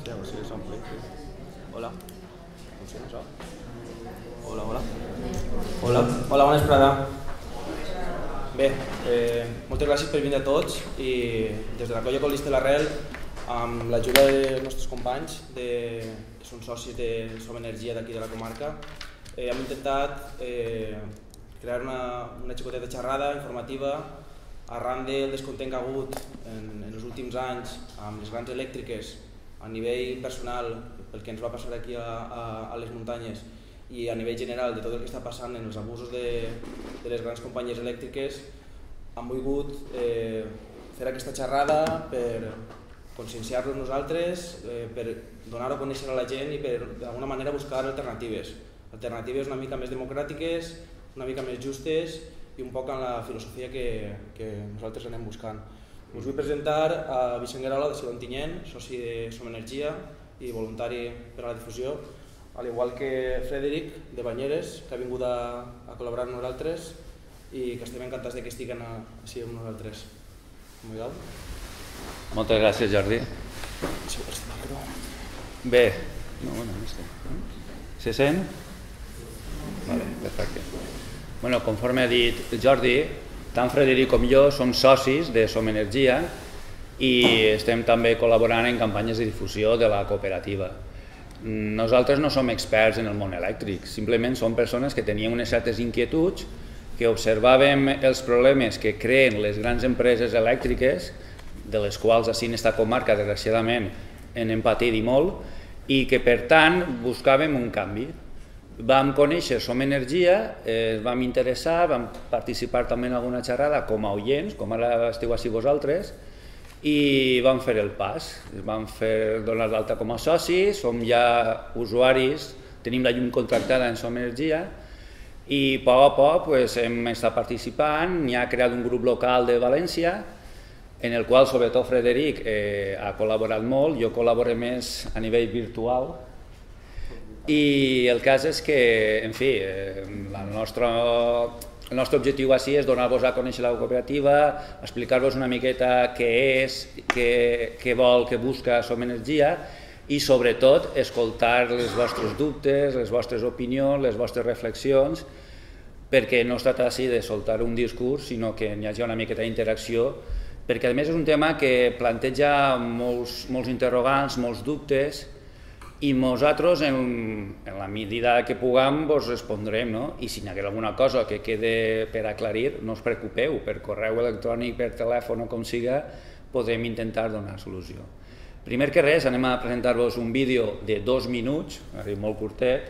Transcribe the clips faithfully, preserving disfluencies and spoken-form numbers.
Sí, a veure si s'omple. Hola. Funciona això? Hola, hola. Hola, hola, bona vesprada. Bé, eh, moltes gràcies per venir a tots i des de la colla Ecologista de l'Arrel, amb l'ajuda dels nostres companys, de, que són socis de Som Energia d'aquí de la comarca, eh, hem intentat eh, crear una, una xicoteta xerrada informativa arran del descontent que ha hagut en, en els últims anys amb les grans elèctriques a nivell personal, pel que ens va passar aquí a, a, a les muntanyes, i a nivell general de tot el que està passant en els abusos de, de les grans companyies elèctriques. Hem volgut eh, fer aquesta xerrada per conscienciar-nos nosaltres, eh, per donar-ho a conèixer a la gent i per d'alguna manera buscar alternatives. Alternatives una mica més democràtiques, una mica més justes i un poc en la filosofia que, que nosaltres anem buscant. Us vull presentar a Vicent Guerola de Silontinyent, soci de Som Energia i voluntari per a la difusió, al igual que Frederic de Banyeres, que ha vingut a, a col·laborar amb nosaltres i que estem encantats de que estiguen a, així amb nosaltres. Miguel? Moltes gràcies, Jordi. Bé, no, bueno, no sé. Se sent? Vale, perfecte. Bueno, conforme ha dit Jordi, tant Frederic com jo som socis de Som Energia i estem també col·laborant en campanyes de difusió de la cooperativa. Nosaltres no som experts en el món elèctric, simplement som persones que teníem unes certes inquietuds, que observàvem els problemes que creen les grans empreses elèctriques, de les quals així en aquesta comarca desgraciadament en hem patit i molt, i que per tant buscàvem un canvi. Vam conèixer Som Energia, ens vam interessar, vam participar també en alguna xerrada com a oients, com ara esteu així vosaltres, i vam fer el pas, vam fer donar d'alta com a socis, som ja usuaris, tenim la llum contractada en Som Energia i a poc a poc pues, hem estat participant, n'hi ha creat un grup local de València en el qual sobretot Frederic eh, ha col·laborat molt, jo col·laboro més a nivell virtual i el cas és que, en fi, eh, el nostre... El nostre objectiu així és donar-vos a conèixer la cooperativa, explicar-vos una miqueta què és, què, què vol, què busca Som Energia i sobretot escoltar els vostres dubtes, les vostres opinions, les vostres reflexions, perquè no es tracta així de soltar un discurs, sinó que hi hagi una miqueta d'interacció, perquè a més és un tema que planteja molts, molts interrogants, molts dubtes, i nosaltres, en, en la medida que puguem, vos respondrem, no? I si hi ha alguna cosa que quede per aclarir, no us preocupeu, per correu electrònic, per telèfon o com siga, podem intentar donar solució. Primer que res, anem a presentar-vos un vídeo de dos minuts, molt curtet,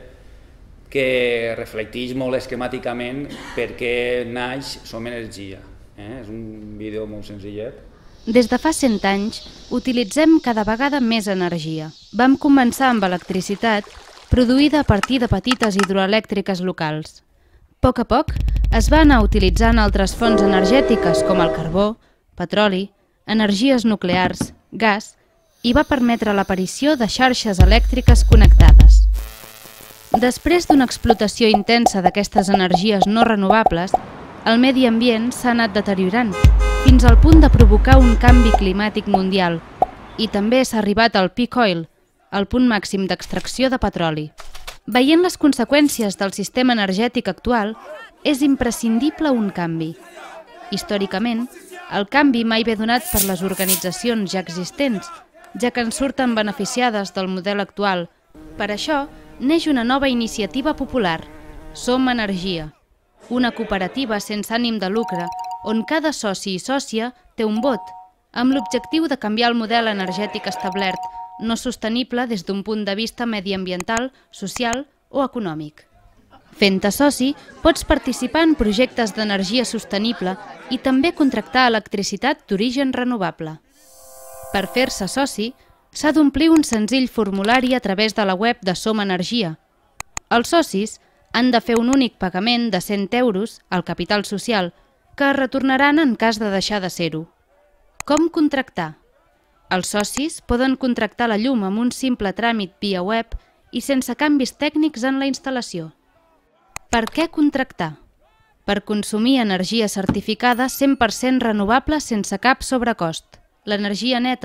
que reflecteix molt esquemàticament per què naix Som Energia. Eh? És un vídeo molt senzillet. Des de fa cent anys, utilitzem cada vegada més energia. Vam començar amb electricitat, produïda a partir de petites hidroelèctriques locals. A poc a poc, es va anar utilitzant altres fonts energètiques com el carbó, petroli, energies nuclears, gas, i va permetre l'aparició de xarxes elèctriques connectades. Després d'una explotació intensa d'aquestes energies no renovables, el medi ambient s'ha anat deteriorant, fins al punt de provocar un canvi climàtic mundial, i també s'ha arribat al peak oil, el punt màxim d'extracció de petroli. Veient les conseqüències del sistema energètic actual, és imprescindible un canvi. Històricament, el canvi mai ve donat per les organitzacions ja existents, ja que en surten beneficiades del model actual. Per això, neix una nova iniciativa popular, Som Energia, una cooperativa sense ànim de lucre on cada soci i sòcia té un vot, amb l'objectiu de canviar el model energètic establert, no sostenible des d'un punt de vista mediambiental, social o econòmic. Fent-te soci, pots participar en projectes d'energia sostenible i també contractar electricitat d'origen renovable. Per fer-se soci, s'ha d'omplir un senzill formulari a través de la web de Som Energia. Els socis han de fer un únic pagament de cent euros al capital social, que es retornaran en cas de deixar de ser-ho. Com contractar? Els socis poden contractar la llum amb un simple tràmit via web i sense canvis tècnics en la instal·lació. Per què contractar? Per consumir energia certificada cent per cent renovable sense cap sobrecost. L'energia neta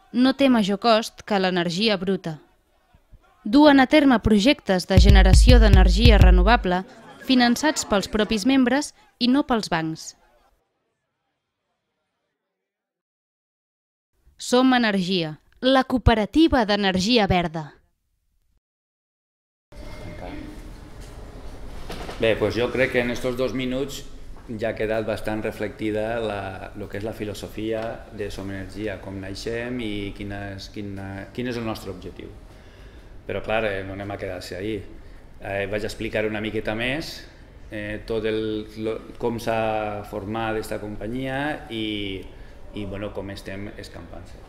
no té major cost que l'energia bruta. Duen a terme projectes de generació d'energia renovable finançats pels propis membres i no pels bancs. Som Energia, la cooperativa d'energia verda. Bé, doncs jo crec que en aquests dos minuts ja ha quedat bastant reflectida el que és la filosofia de Som Energia, com naixem i quin és, quina, quin és el nostre objectiu. Però clar, eh, no anem a quedar-se ahí. Eh, vaig explicar una miqueta més eh, tot el, lo, com s'ha format aquesta companyia i, i bueno, com estem escampant-se.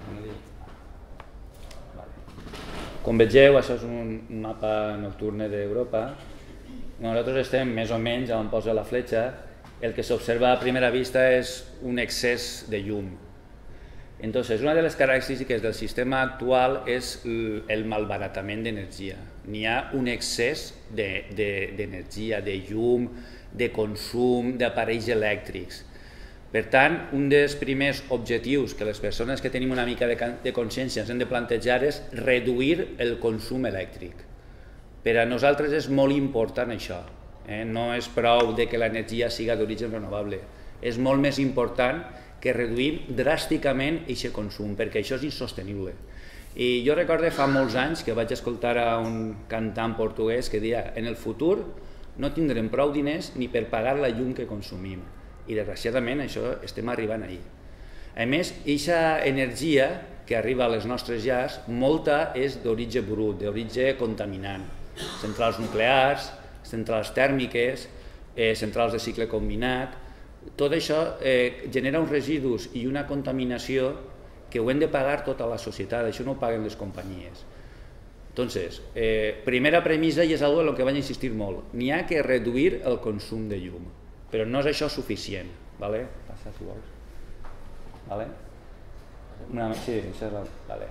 Com vegeu, això és un mapa nocturne d'Europa. Nosaltres estem més o menys on posa la fletxa. El que s'observa a primera vista és un excés de llum. Entonces, una de les característiques del sistema actual és el malbaratament d'energia. N'hi ha un excés d'energia, de, de, de llum, de consum, d'aparells elèctrics. Per tant, un dels primers objectius que les persones que tenim una mica de, de consciència ens hem de plantejar és reduir el consum elèctric. Per a nosaltres és molt important això. Eh? No és prou de que l'energia siga d'origen renovable. És molt més important que reduïm dràsticament aquest consum, perquè això és insostenible. I jo recordo fa molts anys que vaig escoltar a un cantant portuguès que deia en el futur no tindrem prou diners ni per pagar la llum que consumim. I desgraciadament això estem arribant ahir. A més, aquesta energia que arriba a les nostres llars, molta és d'origen brut, d'origen contaminant. Centrals nuclears, centrals tèrmiques, eh, centrals de cicle combinat, tot això eh, genera uns residus i una contaminació que ho hem de pagar tota la societat, això no ho paguen les companyies. Entonces, eh, primera premissa, i és una cosa en què vaig insistir molt, n'hi ha que reduir el consum de llum, però no és això suficient. Vale? Passa, si vols. Vale? Una, sí, això és la... Vale.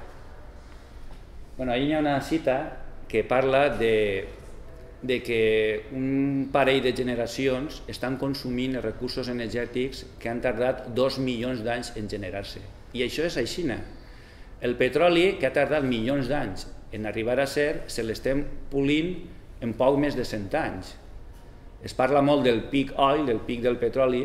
Bueno, ahí hi ha una cita que parla de, de que un parell de generacions estan consumint els recursos energètics que han tardat dos milions d'anys en generar-se. I això és així. El petroli, que ha tardat milions d'anys en arribar a ser, se l'estem polint en poc més de cent anys. Es parla molt del peak oil, del pic del petroli,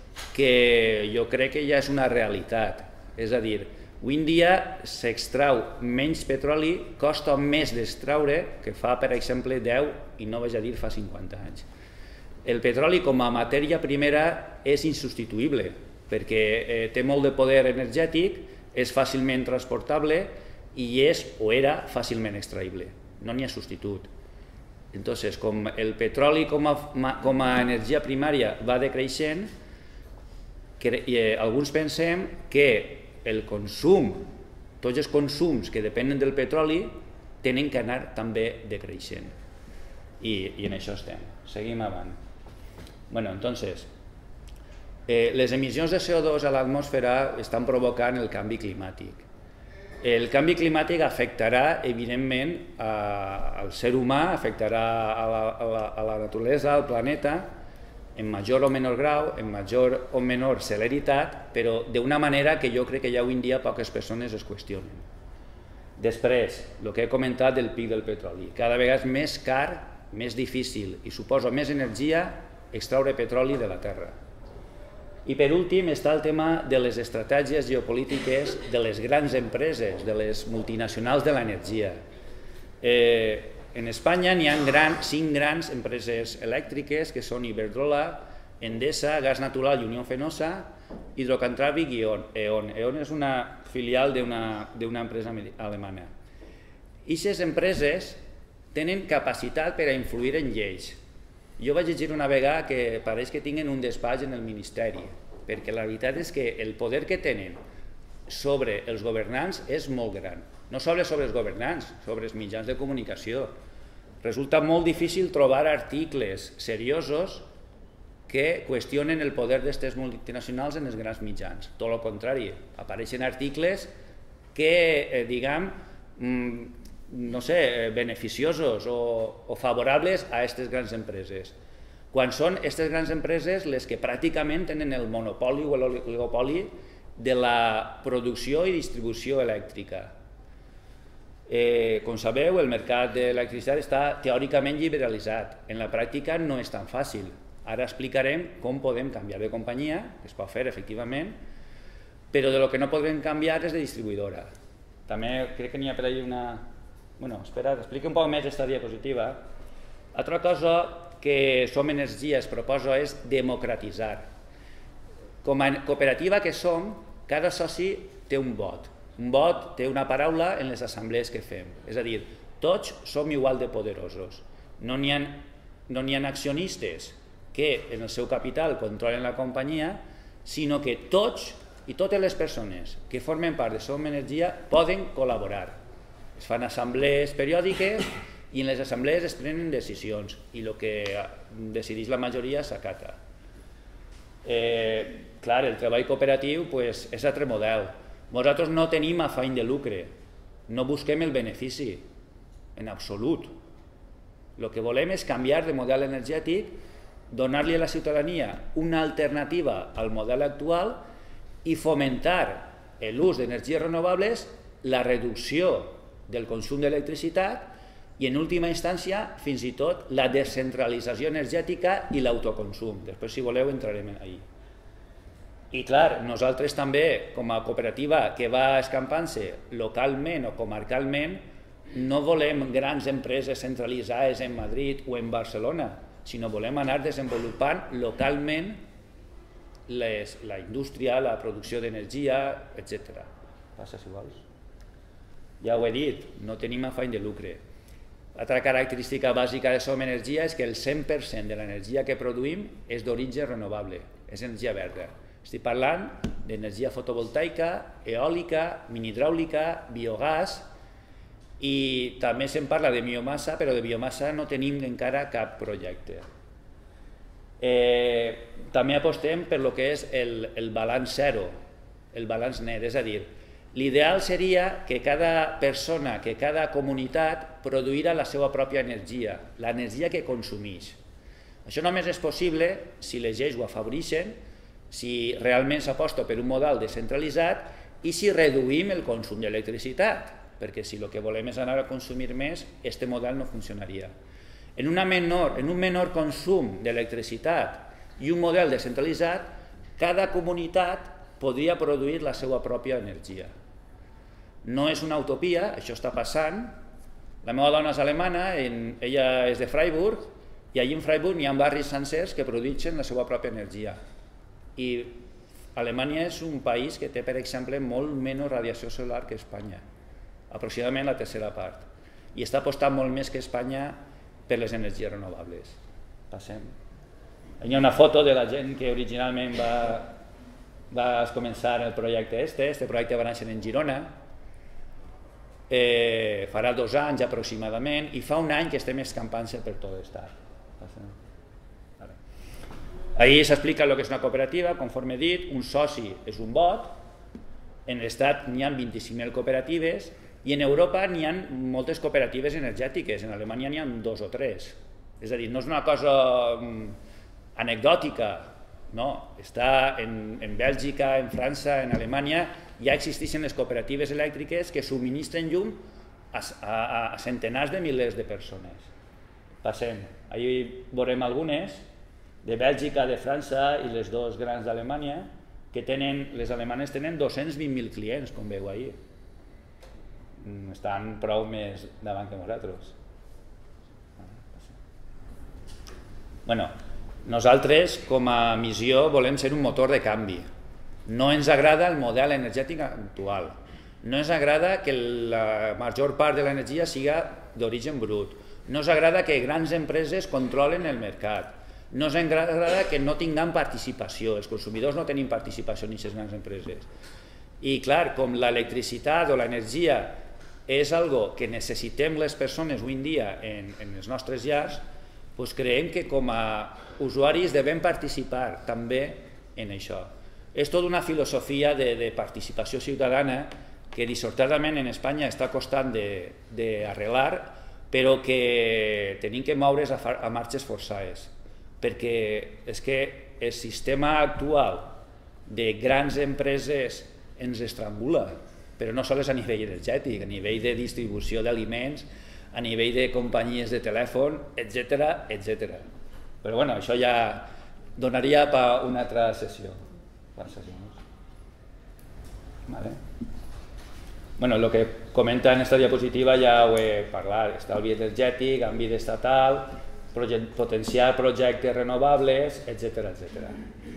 que jo crec que ja és una realitat. És a dir, avui en dia s'extrau menys petroli, costa més d'extraure que fa, per exemple, deu i no vaig a dir fa cinquanta anys. El petroli com a matèria primera és insubstituïble perquè eh, té molt de poder energètic, és fàcilment transportable i és o era fàcilment extraïble. No n'hi ha substitut. Entonces, com el petroli com a, com a energia primària va decreixent, que, eh, alguns pensem que el consum, tots els consums que depenen del petroli tenen que anar també decreixent. I, i en això estem. Seguim avant. Bueno, entonces, eh, les emissions de C O dos a l'atmosfera estan provocant el canvi climàtic. El canvi climàtic afectarà, evidentment, a, al ser humà, afectarà a la, a, la, a la naturalesa, al planeta, en major o menor grau, en major o menor celeritat, però d'una manera que jo crec que ja avui en dia poques persones es qüestionen. Després, el que he comentat del pic del petroli. Cada vegada és més car, més difícil i suposa més energia extraure petroli de la terra. I per últim està el tema de les estratègies geopolítiques de les grans empreses, de les multinacionals de l'energia. Eh, En Espanya n'hi ha gran, cinc grans empreses elèctriques que són Iberdrola, Endesa, Gas Natural i Unió Fenosa, Hidrocantràbic i E.ON. E.ON és una filial d'una empresa alemanya. Aquestes empreses tenen capacitat per a influir en lleis. Jo vaig llegir una vegada que pareix que tinguen un despatx en el Ministeri, perquè la veritat és que el poder que tenen sobre els governants és molt gran. No sobre sobre els governants, sobre els mitjans de comunicació. Resulta molt difícil trobar articles seriosos que qüestionen el poder d'aquestes multinacionals en els grans mitjans. Tot el contrari, apareixen articles que, eh, diguem, no sé, beneficiosos o, o favorables a aquestes grans empreses. Quan són aquestes grans empreses les que pràcticament tenen el monopoli o l'oligopoli de la producció i distribució elèctrica. Eh, com sabeu, el mercat de l'electricitat està teòricament liberalitzat. En la pràctica no és tan fàcil. Ara explicarem com podem canviar de companyia, que es pot fer efectivament, però de lo que no podem canviar és de distribuïdora. També crec que n'hi ha per allà una... Bueno, espera, explica un poc més aquesta diapositiva. Altra cosa que Som Energia es proposa és democratitzar. Com a cooperativa que som, cada soci té un vot. Un vot té una paraula en les assemblees que fem. És a dir, tots som igual de poderosos. No n'hi ha, no n'hi ha accionistes que en el seu capital controlen la companyia, sinó que tots i totes les persones que formen part de Som Energia poden col·laborar. Es fan assemblees periòdiques i en les assemblees es prenen decisions i el que decideix la majoria s'acata. Eh, clar, el treball cooperatiu pues, és altre model. Nosaltres no tenim afany de lucre, no busquem el benefici, en absolut. El que volem és canviar de model energètic, donar-li a la ciutadania una alternativa al model actual i fomentar l'ús d'energies renovables, la reducció del consum d'electricitat i, en última instància, fins i tot la descentralització energètica i l'autoconsum. Després, si voleu, entrarem ahí. I, clar, nosaltres també, com a cooperativa que va escampant-se localment o comarcalment, no volem grans empreses centralitzades en Madrid o en Barcelona, sinó volem anar desenvolupant localment les, la indústria, la producció d'energia, etcètera. Passa, si vols. Ja ho he dit, no tenim afany de lucre. L'altra característica bàsica de Som Energia és que el cent per cent de l'energia que produïm és d'origen renovable, és energia verda. Estic parlant d'energia fotovoltaica, eòlica, minihidràulica, biogàs, i també se'n parla de biomassa, però de biomassa no tenim encara cap projecte. Eh, també apostem per lo que és el, el balanç zero, el balanç net, és a dir, l'ideal seria que cada persona, que cada comunitat produïra la seva pròpia energia, l'energia que consumeix. Això només és possible si les lleis ho afavoreixen, si realment s'aposta per un model descentralitzat i si reduïm el consum d'electricitat, perquè si el que volem és anar a consumir més, aquest model no funcionaria. En, una menor, en un menor consum d'electricitat i un model descentralitzat, cada comunitat podria produir la seva pròpia energia. No és una utopia, això està passant. La meva dona és alemana, en, ella és de Freiburg, i allí en Freiburg hi ha barris sencers que produeixen la seva pròpia energia. I Alemanya és un país que té, per exemple, molt menys radiació solar que Espanya, aproximadament la tercera part, i està apostant molt més que Espanya per les energies renovables. Passem. Hi ha una foto de la gent que originalment va, va començar el projecte este, este projecte va néixer en Girona, eh, farà dos anys aproximadament, i fa un any que estem escampant-se per tot l'estat. Passem. Ahí s'explica el que és una cooperativa, conforme he dit, un soci és un vot, en l'estat n'hi ha vint-i-cinc mil cooperatives i en Europa n'hi ha moltes cooperatives energètiques, en Alemanya n'hi ha dos o tres. És a dir, no és una cosa anecdòtica, no, està en, en Bèlgica, en França, en Alemanya, ja existeixen les cooperatives elèctriques que subministren llum a, a, a centenars de milers de persones. Passem, ahí veurem algunes, de Bèlgica, de França i les dues grans d'Alemanya, que tenen, les alemanes tenen dos-cents vint mil clients, com veu ahir. Estan prou més davant que nosaltres. Bueno, nosaltres, com a missió, volem ser un motor de canvi. No ens agrada el model energètic actual. No ens agrada que la major part de l'energia siga d'origen brut. No ens agrada que grans empreses controlen el mercat. No ens agrada que no tinguem participació, els consumidors no tenim participació en aquestes grans empreses. I clar, com l'electricitat o l'energia és algo que necessitem les persones avui en dia en, en els nostres llars, doncs creiem que com a usuaris devem participar també en això. És tota una filosofia de, de participació ciutadana que dissortadament en Espanya està costant d'arreglar, però que tenim que moure's a, a marxes forçades, perquè és que el sistema actual de grans empreses ens estrangula, però no sols a nivell energètic, a nivell de distribució d'aliments, a nivell de companyies de telèfon, etcètera, etcètera. Però bueno, això ja donaria per una altra sessió. Vale. Bueno, el que comenta en esta diapositiva ja ho he parlat, estalvi energètic, àmbit estatal, potenciar projectes renovables, etcètera, etcètera.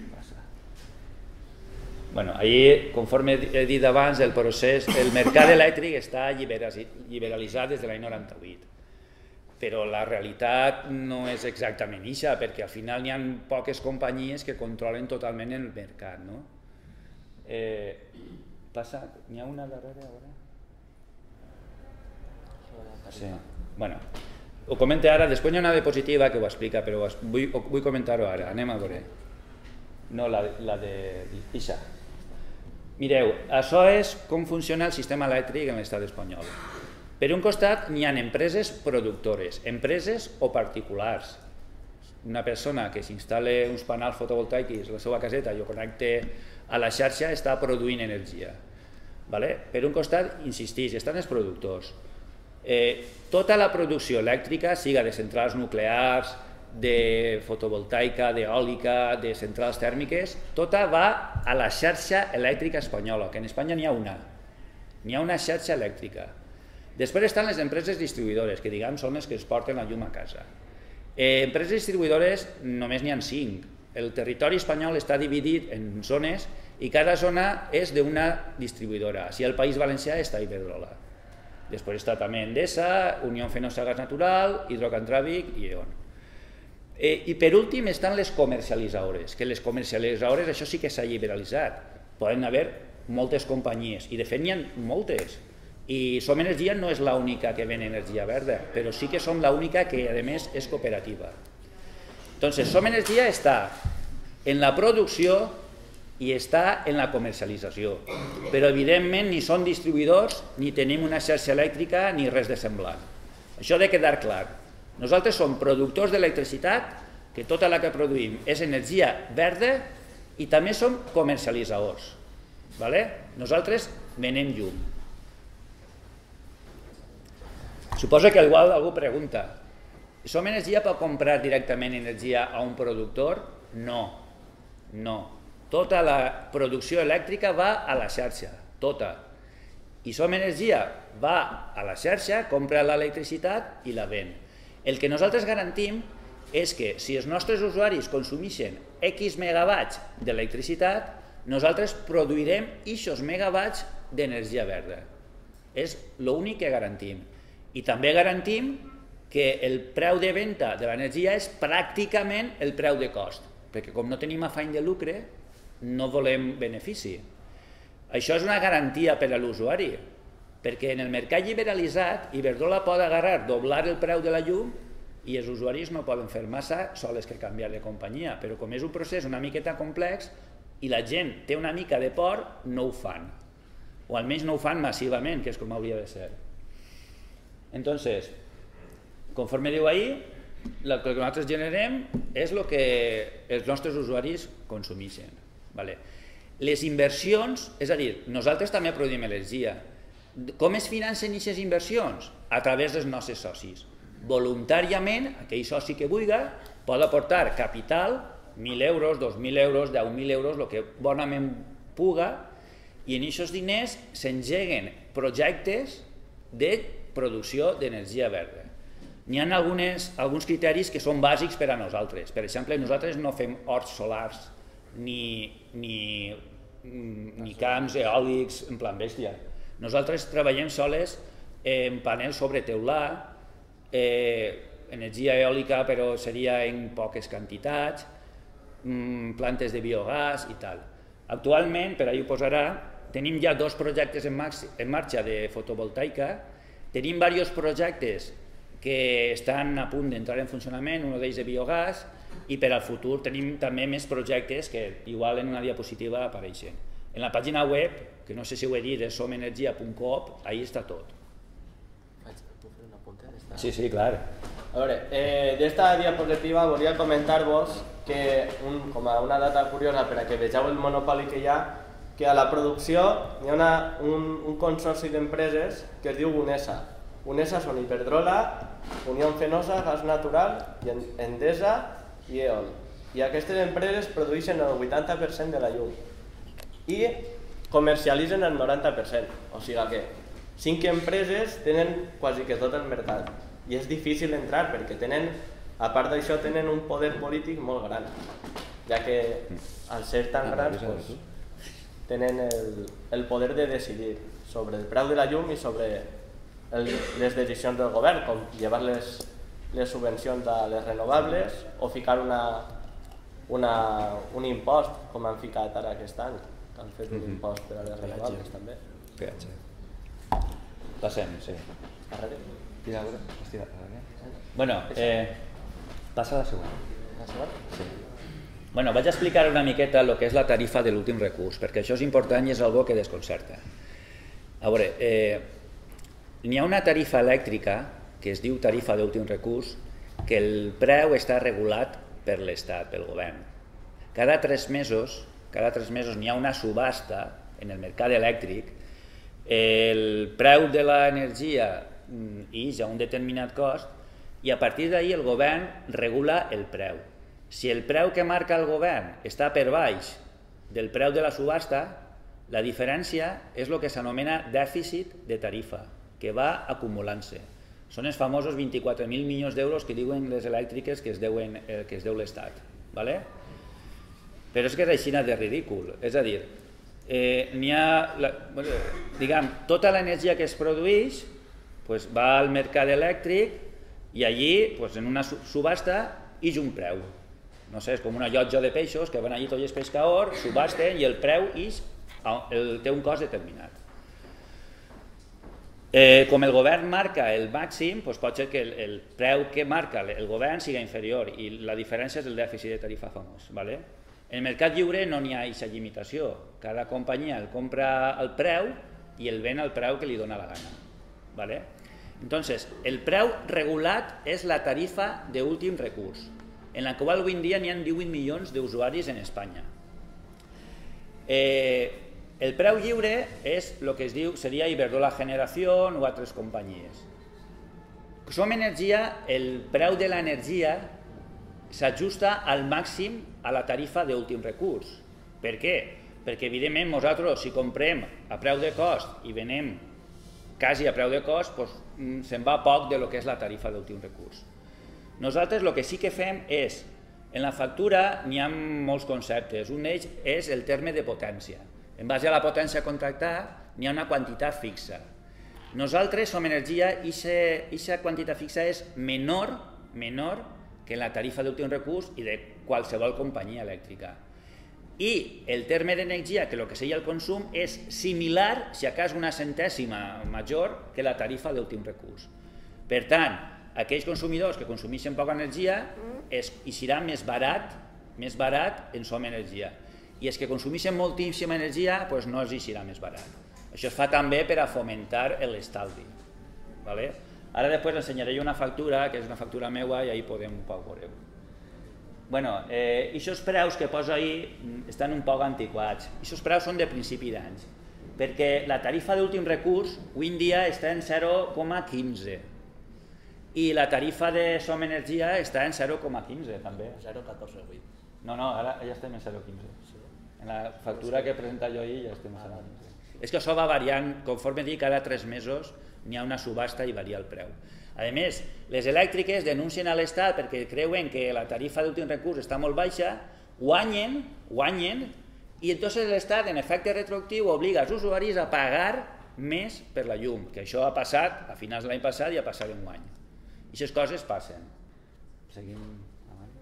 Bueno, ahí, conforme he dit abans, el procés, el mercat elèctric està liberalitzat des de l'any noranta-vuit, però la realitat no és exactament això, perquè al final n'hi ha poques companyies que controlen totalment el mercat, no? Eh, passa, n'hi ha una darrere ara? Sí, bueno, ho comento ara, després n'hi ha una diapositiva que ho explica, però vull, vull comentar-ho ara, anem a veure. No, la, la de Ixa. Mireu, això és com funciona el sistema elèctric en l'estat espanyol. Per un costat n'hi ha empreses productores, empreses o particulars. Una persona que s'instal·la uns panels fotovoltaics a la seva caseta i ho connecta a la xarxa està produint energia. Per un costat, insistís, estan els productors. Tota la producció elèctrica, siga de centrals nuclears, de fotovoltaica, d'eòlica, de centrals tèrmiques, tota va a la xarxa elèctrica espanyola, que en Espanya n'hi ha una. N'hi ha una xarxa elèctrica. Després estan les empreses distribuïdores, que diguem són les que es porten la llum a casa. Empreses distribuïdores només n'hi ha cinc. El territori espanyol està dividit en zones i cada zona és d'una distribuïdora. Si al País Valencià està Iberdrola. Després està també Endesa, Unió Fenosa Gas Natural, Hidrocantràbic i E O N. I per últim estan les comercialitzadores, que les comercialitzadores això sí que s'ha liberalitzat. Poden haver moltes companyies, i de fet n'hi ha moltes. I Som Energia no és l'única que ven energia verda, però sí que som l'única que a més és cooperativa. Entonces, Som Energia està en la producció i està en la comercialització, però evidentment ni són distribuïdors, ni tenim una xarxa elèctrica, ni res de semblant. Això ha de quedar clar. Nosaltres som productors d'electricitat, que tota la que produïm és energia verda, i també som comercialitzadors. Nosaltres venem llum. Suposo que igual algú pregunta, Som Energia pot comprar directament energia a un productor? No, no. Tota la producció elèctrica va a la xarxa, tota. I Som Energia va a la xarxa, compra l'electricitat i la ven. El que nosaltres garantim és que si els nostres usuaris consumeixen X megawatts d'electricitat, nosaltres produirem aquests megawatts d'energia verda. És l'únic que garantim. I també garantim que el preu de venda de l'energia és pràcticament el preu de cost, perquè com no tenim afany de lucre, no volem benefici. Això és una garantia per a l'usuari, perquè en el mercat liberalitzat Iberdrola pot agarrar, doblar el preu de la llum i els usuaris no poden fer massa sols que canviar de companyia, però com és un procés una miqueta complex i la gent té una mica de por, no ho fan, o almenys no ho fan massivament, que és com hauria de ser. Entonces, conforme diu ahí, el que nosaltres generem és el que els nostres usuaris consumeixen. Les inversions, és a dir, nosaltres també produïm energia. Com es financen aquestes inversions? A través dels nostres socis. Voluntàriament, aquell soci que vulgui pot aportar capital, mil euros, dos mil euros, deu mil euros, el que bonament puga, i en aquests diners s'engeguen projectes de producció d'energia verda. N'hi ha alguns criteris que són bàsics per a nosaltres. Per exemple, nosaltres no fem horts solars ni camps eòlics en plan bèstia. Nosaltres treballem soles en panels sobre teulat, energia eòlica però seria en poques quantitats, plantes de biogàs i tal. Actualment, per ahir ho posarà, tenim ja dos projectes en marxa de fotovoltaica, tenim diversos projectes que estan a punt d'entrar en funcionament, un d'ells de biogàs, i per al futur tenim també més projectes que igual en una diapositiva apareixen. En la pàgina web, que no sé si ho he dit, és som energia punt coop, ahí està tot. Puc fer una punta? Sí, sí, clar. A veure, eh, d'esta diapositiva volia comentar-vos que, un, com a una data curiosa per a que vegeu el monopoli que hi ha, que a la producció hi ha una, un, un consorci d'empreses que es diu UNESA. UNESA són Iberdrola, Unió Fenosa, Gas Natural, i Endesa i E O N. I aquestes empreses produeixen el vuitanta per cent de la llum i comercialitzen el noranta per cent. O sigui que cinc empreses tenen quasi que tot el mercat i és difícil entrar perquè tenen, a part d'això, tenen un poder polític molt gran, ja que al ser tan grans pues, tenen el, el poder de decidir sobre el preu de la llum i sobre el, les decisions del govern, com llevar les, les subvencions a les renovables o ficar una, una, un impost, com han ficat ara aquest any, que han fet un impost per a les renovables també. Peatge. Passem, sí. Darrere. Tira, tira, bueno, eh, passa a la següent. La següent? Sí. Bueno, vaig a explicar una miqueta el que és la tarifa de l'últim recurs, perquè això és important i és algo que desconcerta. A veure, eh, n'hi ha una tarifa elèctrica que es diu tarifa d'últim recurs, que el preu està regulat per l'Estat, pel govern. Cada tres mesos, cada tres mesos n'hi ha una subhasta en el mercat elèctric, el preu de l'energia ix a un determinat cost i a partir d'ahir el govern regula el preu. Si el preu que marca el govern està per baix del preu de la subhasta, la diferència és el que s'anomena dèficit de tarifa, que va acumulant-se. Són els famosos vint-i-quatre mil milions d'euros que diuen les elèctriques que es, deuen, eh, que es deu l'Estat. ¿Vale? Però és que és així de ridícul. És a dir, eh, n'hi ha, la, diguem, tota l'energia que es produeix pues, va al mercat elèctric i allí, pues, en una subhasta, ix un preu. No sé, és com una llotja de peixos que van allí tots els pescadors, subhasten i el preu ix, el, té un cost determinat. Eh, com el govern marca el màxim, doncs pot ser que el, el preu que marca el govern sigui inferior i la diferència és el dèficit de tarifa famós. ¿Vale? En el mercat lliure no n'hi ha aquesta limitació. Cada companyia el compra al preu i el ven al preu que li dona la gana. ¿Vale? Entonces, el preu regulat és la tarifa d'últim recurs, en la qual avui en dia n'hi ha divuit milions d'usuaris en Espanya. Eh, el preu lliure és el que es diu, seria Iberdrola Generació o altres companyies. Som Energia, el preu de l'energia s'ajusta al màxim a la tarifa d'últim recurs. Per què? Perquè evidentment nosaltres si comprem a preu de cost i venem quasi a preu de cost, doncs, se'n va poc de lo que és la tarifa d'últim recurs. Nosaltres el que sí que fem és, en la factura n'hi ha molts conceptes, un d'ells és el terme de potència. En base a la potència a contractar n'hi ha una quantitat fixa. Nosaltres som Energia i aquesta quantitat fixa és menor, menor que la tarifa d'últim recurs i de qualsevol companyia elèctrica. I el terme d'energia, que el que seria el consum, és similar, si acas una centèsima major, que la tarifa d'últim recurs. Per tant, aquells consumidors que consumeixen poca energia hi serà més barat, més barat en Som Energia. I els que consumeixen moltíssima energia doncs no els hi serà més barat. Això es fa també per a fomentar l'estalvi. ¿Vale? Ara després ensenyaré una factura, que és una factura meua, i ahí podem un poc veure-ho. Bueno, eh, aquests preus que poso ahí estan un poc antiquats. Aquests preus són de principi d'anys, perquè la tarifa d'últim recurs avui en dia està en zero coma quinze i la tarifa de Som Energia està en zero coma quinze també. zero coma catorze vuit. No, no, ara ja estem en zero coma quinze. En la factura que he presentat jo ahir ja estem en zero coma quinze. És que això va variant, conforme dic, cada tres mesos n'hi ha una subhasta i varia el preu. A més, les elèctriques denuncien a l'Estat perquè creuen que la tarifa d'últim recurs està molt baixa, guanyen, guanyen, i entonces l'Estat, en efecte retroactiu, obliga els usuaris a pagar més per la llum, que això ha passat a finals de l'any passat i ha passat en un any. I aquestes coses passen. Seguim avant.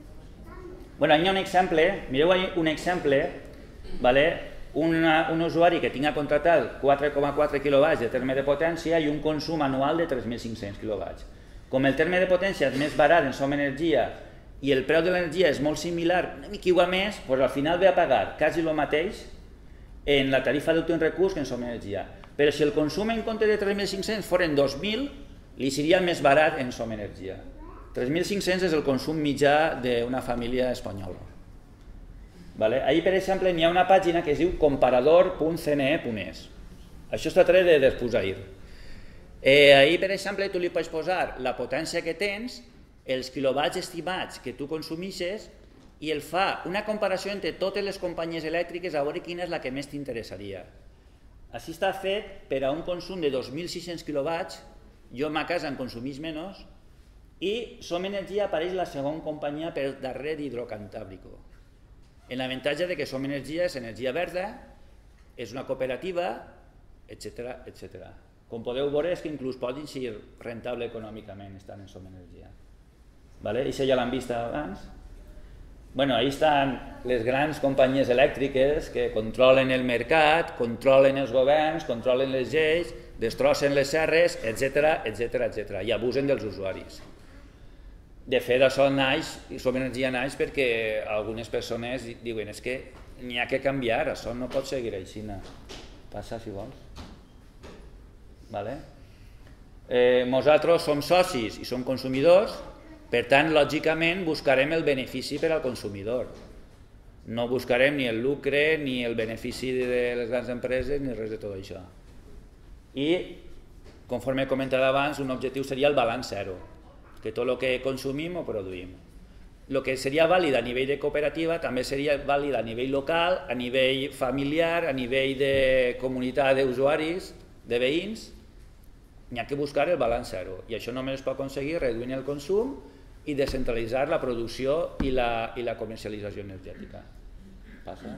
Bueno, hi ha un exemple, mireu un exemple, vale? Una, un usuari que tinga contratat quatre coma quatre quilowatts de terme de potència i un consum anual de tres mil cinc-cents quilowatts. Com el terme de potència és més barat en Som Energia i el preu de l'energia és molt similar, una mica igual més, doncs al final ve a pagar quasi el mateix en la tarifa d'últim recurs que en Som Energia. Però si el consum en compte de tres mil cinc-cents foren dos mil, li seria el més barat en Som Energia. tres mil cinc-cents és el consum mitjà d'una família espanyola. Ahí, per exemple, hi ha una pàgina que es diu comparador punt c n e punt e s. Això està tret de després ahir. Ahí, per exemple, tu li pots posar la potència que tens, els quilowatts estimats que tu consumixes i el fa una comparació entre totes les companyies elèctriques a veure quina és la que més t'interessaria. Així està fet per a un consum de dos mil sis-cents quilowatts, jo a ma casa en consumís menys, i Som Energia apareix la segona companyia per darrere d'Hidrocantàbrico. L'avantatge de que Som Energia és energia verda, és una cooperativa, etcètera, etcètera. Com podeu veure és que inclús poden ser rentable econòmicament estar en Som Energia. Això ja l'han vist abans. Ahí estan les grans companyies elèctriques que controlen el mercat, controlen els governs, controlen les lleis, destrossen les serres, etcètera, etcètera, i abusen dels usuaris. De fet, això naix, Som Energia naix perquè algunes persones diuen és que n'hi ha que canviar, això no pot seguir així. Passa, si vols. Nosaltres som socis i som consumidors, per tant, lògicament, buscarem el benefici per al consumidor. No buscarem ni el lucre, ni el benefici de les grans empreses, ni res de tot això. I, conforme he comentat abans, un objectiu seria el balanç zero, que tot el que consumim ho produïm. El que seria vàlid a nivell de cooperativa també seria vàlid a nivell local, a nivell familiar, a nivell de comunitat d'usuaris, de veïns. N'hi ha que buscar el balanç zero, i això només es pot aconseguir reduint el consum i descentralitzar la producció i la, i la comercialització energètica. Passa?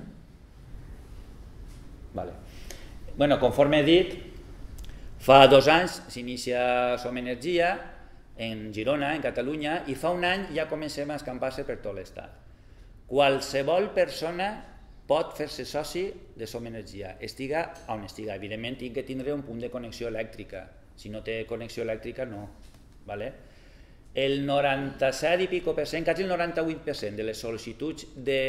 Vale. Bueno, conforme he dit, fa dos anys s'inicia Som Energia en Girona, en Catalunya, i fa un any ja comencem a escampar-se per tot l'estat. Qualsevol persona pot fer-se soci de Som Energia, estiga on estiga. Evidentment, tinc que tindre un punt de connexió elèctrica. Si no té connexió elèctrica, no. El noranta-set i pico per cent, quasi el noranta-vuit per cent de les sol·licituds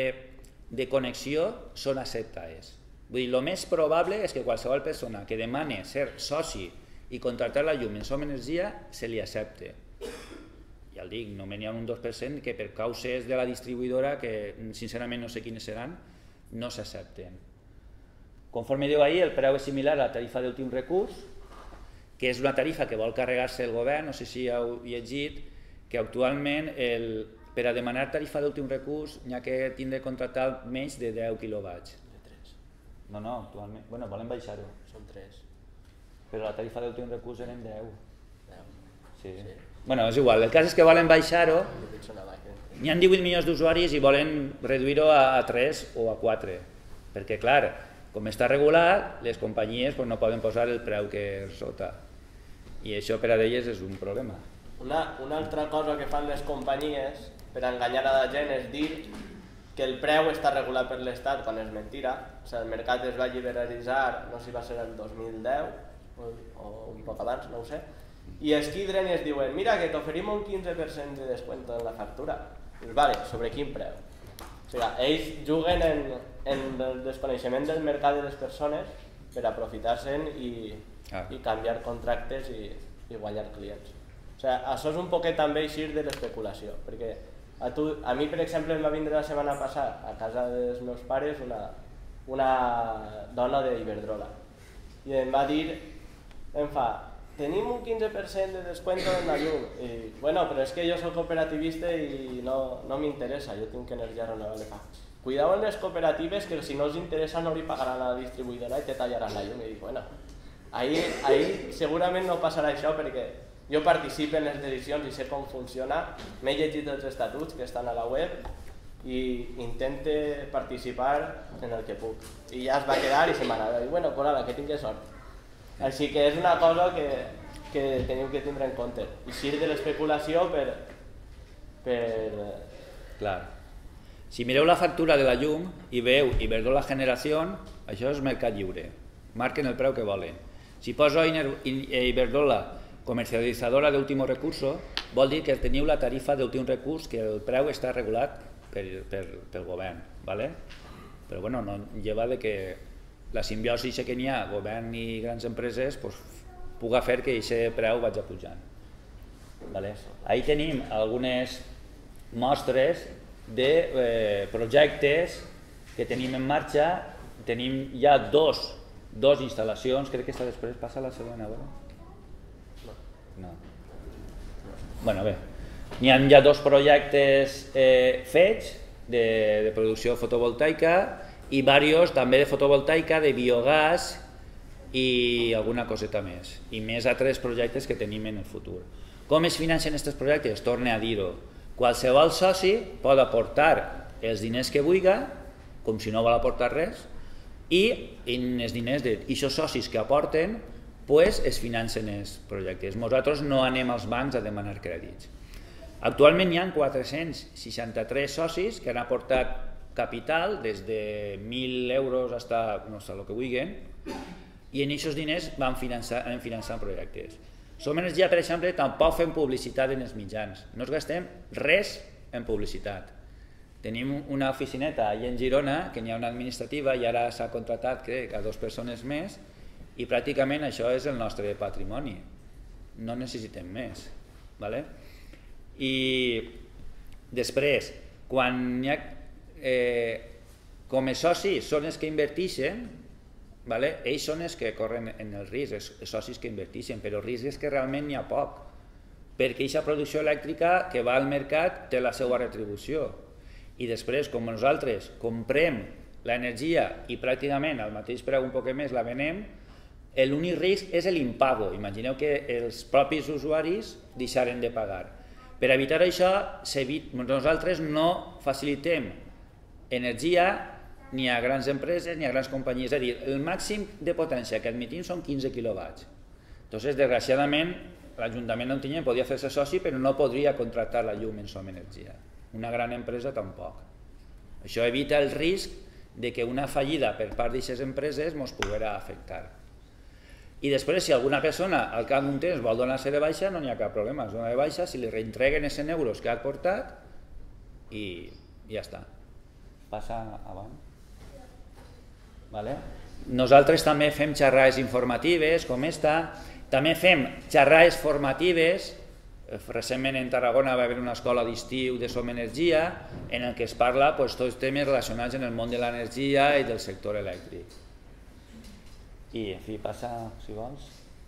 de connexió són acceptades. Vull dir, el més probable és que qualsevol persona que demani ser soci i contractar la llum en Som Energia se li accepte. Ja el dic, només n'hi ha un dos per cent que per causes de la distribuïdora, que sincerament no sé quines seran, no s'accepten. Conforme diu ahir, el preu és similar a la tarifa d'últim recurs, que és una tarifa que vol carregar-se el govern, no sé si heu llegit, que actualment per a demanar tarifa d'últim recurs n'hi ha que tindre de contractar menys de deu quilowatts. De tres. No, no, actualment, bueno, volen baixar-ho. Són tres. Però la tarifa d'últim recurs eren deu. deu. Sí. Bueno, és igual, el cas és que volen baixar-ho, Jo dic són a màquina. n'hi ha divuit milions d'usuaris i volen reduir-ho a tres o a quatre, perquè clar, com està regulat, les companyies no poden posar el preu que és sota, i això per a elles és un problema. Una, una altra cosa que fan les companyies per enganyar a la gent és dir que el preu està regulat per l'Estat quan és mentira. O sigui, el mercat es va liberalitzar, no sé si va ser el dos mil deu o, o un poc abans, no ho sé, i es quidren i es diuen mira que t'oferim un quinze per cent de descuento en la factura. Dius, vale, sobre quin preu? O sigui, ells juguen en, en el desconeixement del mercat de les persones per aprofitar-se'n i, ah. i canviar contractes i, i guanyar clients. O sigui, això és un poquet també eixir de l'especulació, perquè a, tu, a mi, per exemple, em va vindre la setmana passada a casa dels meus pares una, una dona d'Iberdrola i em va dir, em fa, tenim un quinze per cent de descuento en la llum, i bueno, però és que jo soc cooperativista i no, no m'interessa, jo tinc energia renovable. Cuidao en les cooperatives que si no els interessa no li pagaran a la distribuïdora i te tallaran la llum. I dic, bueno, ahir, ahir segurament no passarà això perquè jo participo en les decisions i sé com funciona, m'he llegit els estatuts que estan a la web i intente participar en el que puc. I ja es va quedar i se m'ha anat. I bueno, pues ara, que tingui sort. Així que és una cosa que, que teniu que tindre en compte. Eixir de l'especulació per... per... Clar. Si mireu la factura de la llum i veu Iberdrola Generació, això és mercat lliure. Marquen el preu que volen. Si poso Iberdrola comercialitzadora d'últim recurso, vol dir que teniu la tarifa d'últim recurs, que el preu està regulat per, per, pel govern. ¿vale? Però bueno, no lleva de que la simbiosi que n'hi ha, govern i grans empreses, pues, puga fer que aquest preu vagi pujant. Ahí tenim algunes mostres de projectes que tenim en marxa. Tenim ja dos instal·lacions, crec que després passa la segona. No. Bueno, bé, n'hi ha ja dos projectes fets de producció fotovoltaica i diversos també de fotovoltaica, de biogàs i alguna coseta més. I més altres projectes que tenim en el futur. Com es financen aquests projectes? Torne a dir-ho. Qualsevol soci pot aportar els diners que vulgui, com si no vol aportar res, i els diners d'aquests socis que aporten es financen els projectes. Nosaltres no anem als bancs a demanar crèdits. Actualment hi ha quatre-cents seixanta-tres socis que han aportat capital des de mil euros fins a el que vulguin, i en aquests diners van finançant projectes. Som Energia, per exemple, tampoc fem publicitat en els mitjans, no ens gastem res en publicitat. Tenim una oficineta allà en Girona, que n'hi ha una administrativa i ara s'ha contratat, crec, a dues persones més, i pràcticament això és el nostre patrimoni, no necessitem més. I després, quan hi ha com a socis són els que inverteixen, ells són els que corren en el risc, els socis que inverteixen, però el risc és que realment n'hi ha poc, perquè aquesta producció elèctrica que va al mercat té la seva retribució, i després, com nosaltres comprem l'energia i pràcticament al mateix preu un poc més la venem, l'únic risc és l'impago. Imagineu que els propis usuaris deixaren de pagar. Per evitar això, nosaltres no facilitem energia ni a grans empreses ni a grans companyies. És a dir, el màxim de potència que admetim són quinze quilowatts. Entonces, desgraciadament, l'Ajuntament no en tenia, podia fer-se soci, però no podria contractar la llum en Som Energia. Una gran empresa tampoc. Això evita el risc de que una fallida per part d'aquestes empreses ens poguera afectar. I després, si alguna persona al cap d'un temps vol donar-se de baixa, no n'hi ha cap problema. Es dona de baixa, si li reentreguen els cent euros que ha aportat i ja està. Passa avant. Nosaltres també fem xerrades informatives, com esta. També fem xerrades formatives. Recentment en Tarragona va haver una escola d'estiu de Som Energia en què es parla tots els temes relacionats amb el món de l'energia i del sector elèctric. I, en fi, passa, si vols.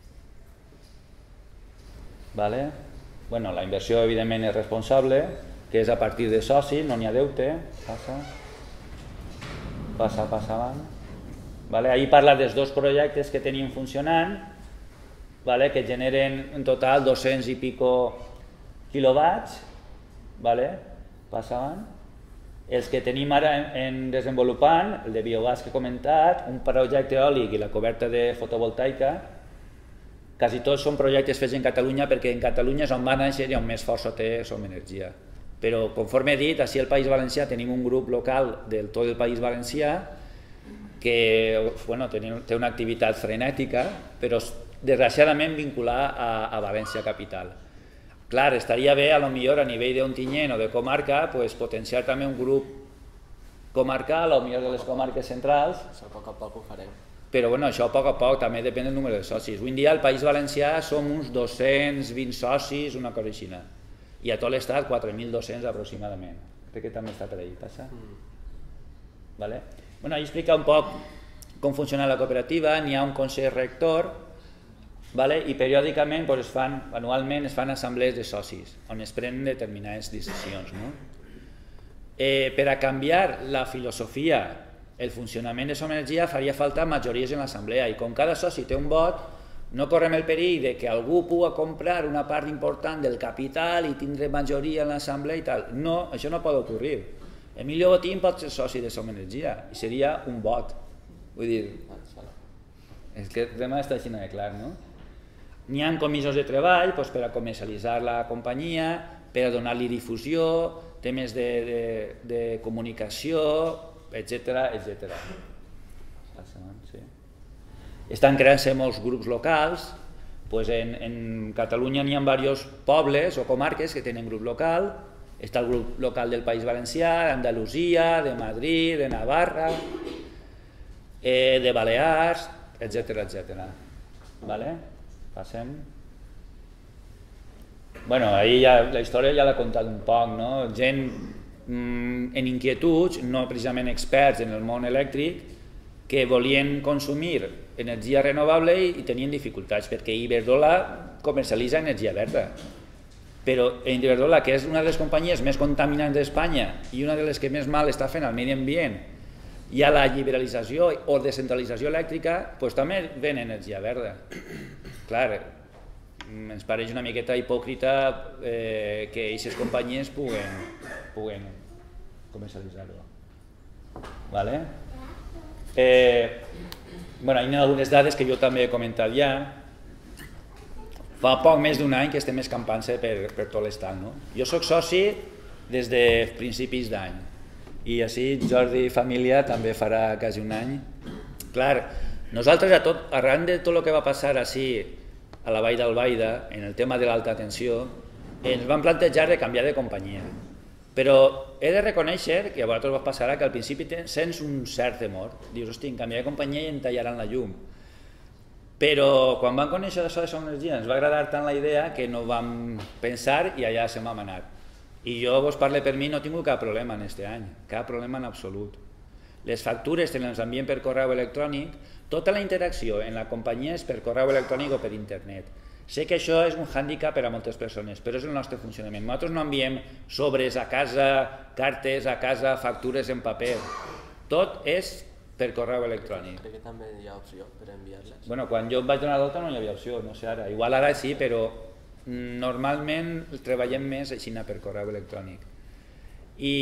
La inversió, evidentment, és responsable, que és a partir de socis, no n'hi ha deute. Passa. Passa, passa avant. Ahir parla dels dos projectes que tenim funcionant, que generen en total dos-cents i pico quilowatts. Passa avant. Els que tenim ara en desenvolupant, el de biogàs que he comentat, un projecte eòlic i la coberta de fotovoltaica, quasi tots són projectes fets en Catalunya perquè en Catalunya és on va néixer i on més força té Som Energia. Però, conforme he dit, així al País Valencià tenim un grup local del tot el País Valencià que té una activitat frenètica, però desgraciadament vincular a València Capital. Clar, estaria bé, potser a nivell d'Ontinyent o de comarca, potenciar també un grup comarcal, potser de les comarques centrals. Això a poc a poc ho farem. Però això a poc a poc també depèn del número de socis. Avui en dia al País Valencià som uns dos-cents vint socis, una cosa així. I a tot l'estat quatre mil dos-cents aproximadament. Crec que també està per ahí, passa? Ahí explica un poc com funciona la cooperativa. N'hi ha un consell rector i periòdicament, anualment, es fan assemblees de socis on es prenen determinades decisions. Per a canviar la filosofia, el funcionament de Som Energia, faria falta majories en l'assemblea, i com cada soci té un vot, no correm el perill que algú pugui comprar una part important del capital i tindre majoria en l'assemblea i tal. No, això no pot ocorrir. Emilio Botín pot ser soci de Som Energia i seria un vot. Vull dir, és que el tema està així de clar, no? N'hi ha comissions de treball per a comercialitzar la companyia, per a donar-li difusió, temes de comunicació, etcètera. Estan creant-se molts grups locals. En Catalunya n'hi ha diversos pobles o comarques que tenen grup local. Està el grup local del País Valencià, d'Andalusia, de Madrid, de Navarra, de Balears, etcètera. Passem. Bueno, ahir ja, la història ja l'ha contat un poc, no? Gent mm, en inquietuds, no precisament experts en el món elèctric, que volien consumir energia renovable i, i tenien dificultats, perquè Iberdrola comercialitza energia verda. Però Iberdrola, que és una de les companyies més contaminants d'Espanya i una de les que més mal està fent al medi ambient, i a la liberalització o descentralització elèctrica, doncs també ven energia verda. Clar, ens pareix una miqueta hipòcrita eh, que aquestes companyies puguen, puguen comercialitzar-ho. Vale? Eh, bueno, hi ha algunes dades que jo també he comentat ja. Fa poc més d'un any que estem escampant-se per, per tot l'estat. No? Jo soc soci des de principis d'any i així Jordi i família també farà quasi un any. Clar, nosaltres a tot, arran de tot el que va passar així a la Vall d'Albaida, en el tema de l'alta tensió, ens vam plantejar de canviar de companyia. Però he de reconèixer que a vosaltres vos passarà que al principi sents un cert temor. Dius, hosti, en canviar de companyia i em tallaran la llum. Però quan vam conèixer això de Som Energia ens va agradar tant la idea que no vam pensar i allà se'n vam anar. I jo vos parlo per mi, no he tingut cap problema en aquest any, cap problema en absolut. Les factures te les envien per correu electrònic, tota la interacció en la companyia és per correu electrònic o per internet. Sé que això és un hàndicap per a moltes persones, però és el nostre funcionament. Nosaltres no enviem sobres a casa, cartes a casa, factures en paper. Tot és per correu electrònic. Crec que també hi ha opció per enviar-les. Bueno, quan jo em vaig donar d'alta no hi havia opció, no sé ara. Igual ara sí, però normalment treballem més així per correu electrònic. I,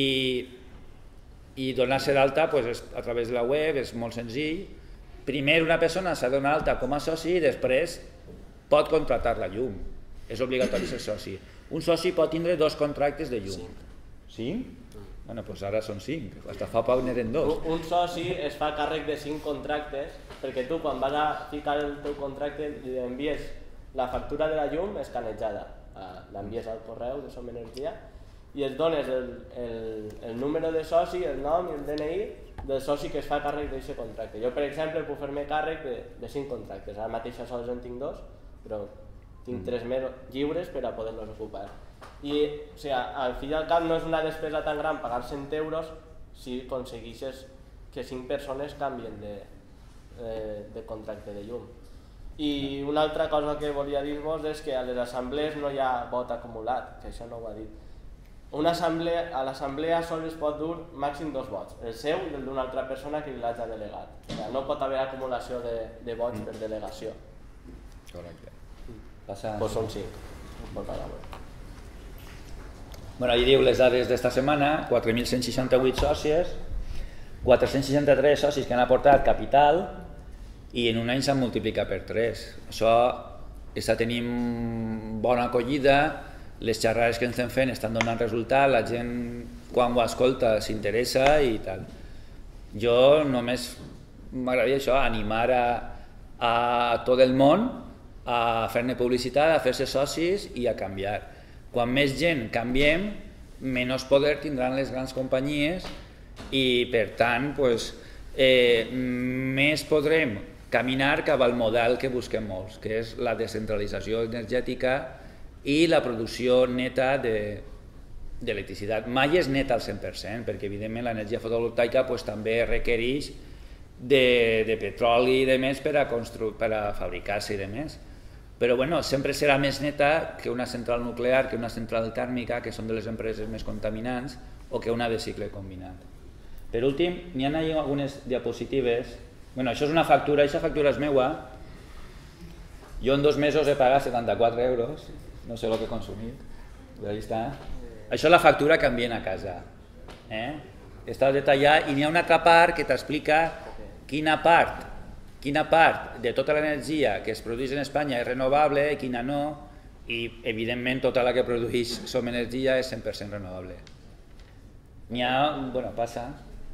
i donar-se d'alta pues, a través de la web és molt senzill. Primer una persona s'ha de donar d'alta com a soci i després pot contractar la llum. És obligatori ser soci. Un soci pot tindre dos contractes de llum. Cinc. Cinc? Bueno, doncs ara són cinc. Fins fa poc n'eren dos. Un, un soci es fa càrrec de cinc contractes perquè tu quan vas a ficar el teu contracte li envies la factura de la llum escanejada. L'envies al correu de Som Energia i es dones el, el, el número de soci, el nom i el D N I del soci que es fa càrrec d'aquest contracte. Jo, per exemple, puc fer-me càrrec de, de cinc contractes. Ara mateix sols en tinc dos, però tinc tres més lliures per a poder-los ocupar. I, o sigui, al fi i al cap no és una despesa tan gran pagar cent euros si aconsegueixes que cinc persones canvien de, de, de contracte de llum. I una altra cosa que volia dir-vos és que a les assemblees no hi ha vot acumulat, que això no ho ha dit. Una assemblea, a l'assemblea sol es pot dur màxim dos vots, el seu i el d'una altra persona que li l'hagi delegat. O sigui, no pot haver acumulació de, de vots per delegació. Correcte. Passa... Pues són cinc. Bueno, ahí diu les dades d'esta setmana, quatre mil cent seixanta-vuit sòcies, quatre-cents seixanta-tres socis que han aportat capital i en un any s'han multiplicat per tres. Això està tenint bona acollida, les xerrades que ens estem fent estan donant resultat, la gent quan ho escolta s'interessa i tal. Jo només m'agradaria això, animar a, a tot el món a fer-ne publicitat, a fer-se socis i a canviar. Quan més gent canviem, menys poder tindran les grans companyies i per tant pues, eh, més podrem caminar cap al model que busquem molts, que és la descentralització energètica i la producció neta d'electricitat. De, Mai és neta al cent per cent, perquè evidentment l'energia fotovoltaica pues, també requereix de, de petroli i de més per a, per a fabricar-se i de més. Però bueno, sempre serà més neta que una central nuclear, que una central tèrmica, que són de les empreses més contaminants, o que una de cicle combinat. Per últim, n'hi ha algunes diapositives. Bueno, això és una factura, aquesta factura és meua. Jo en dos mesos he pagat setanta-quatre euros, no sé el que he consumit. Allà està. Això és la factura que envien a casa. Eh? Està detallat i n'hi ha una altra part que t'explica quina part quina part de tota l'energia que es produeix en Espanya és renovable i quina no, i evidentment tota la que produeix Som Energia és cent per cent renovable. N'hi ha, bueno, passa,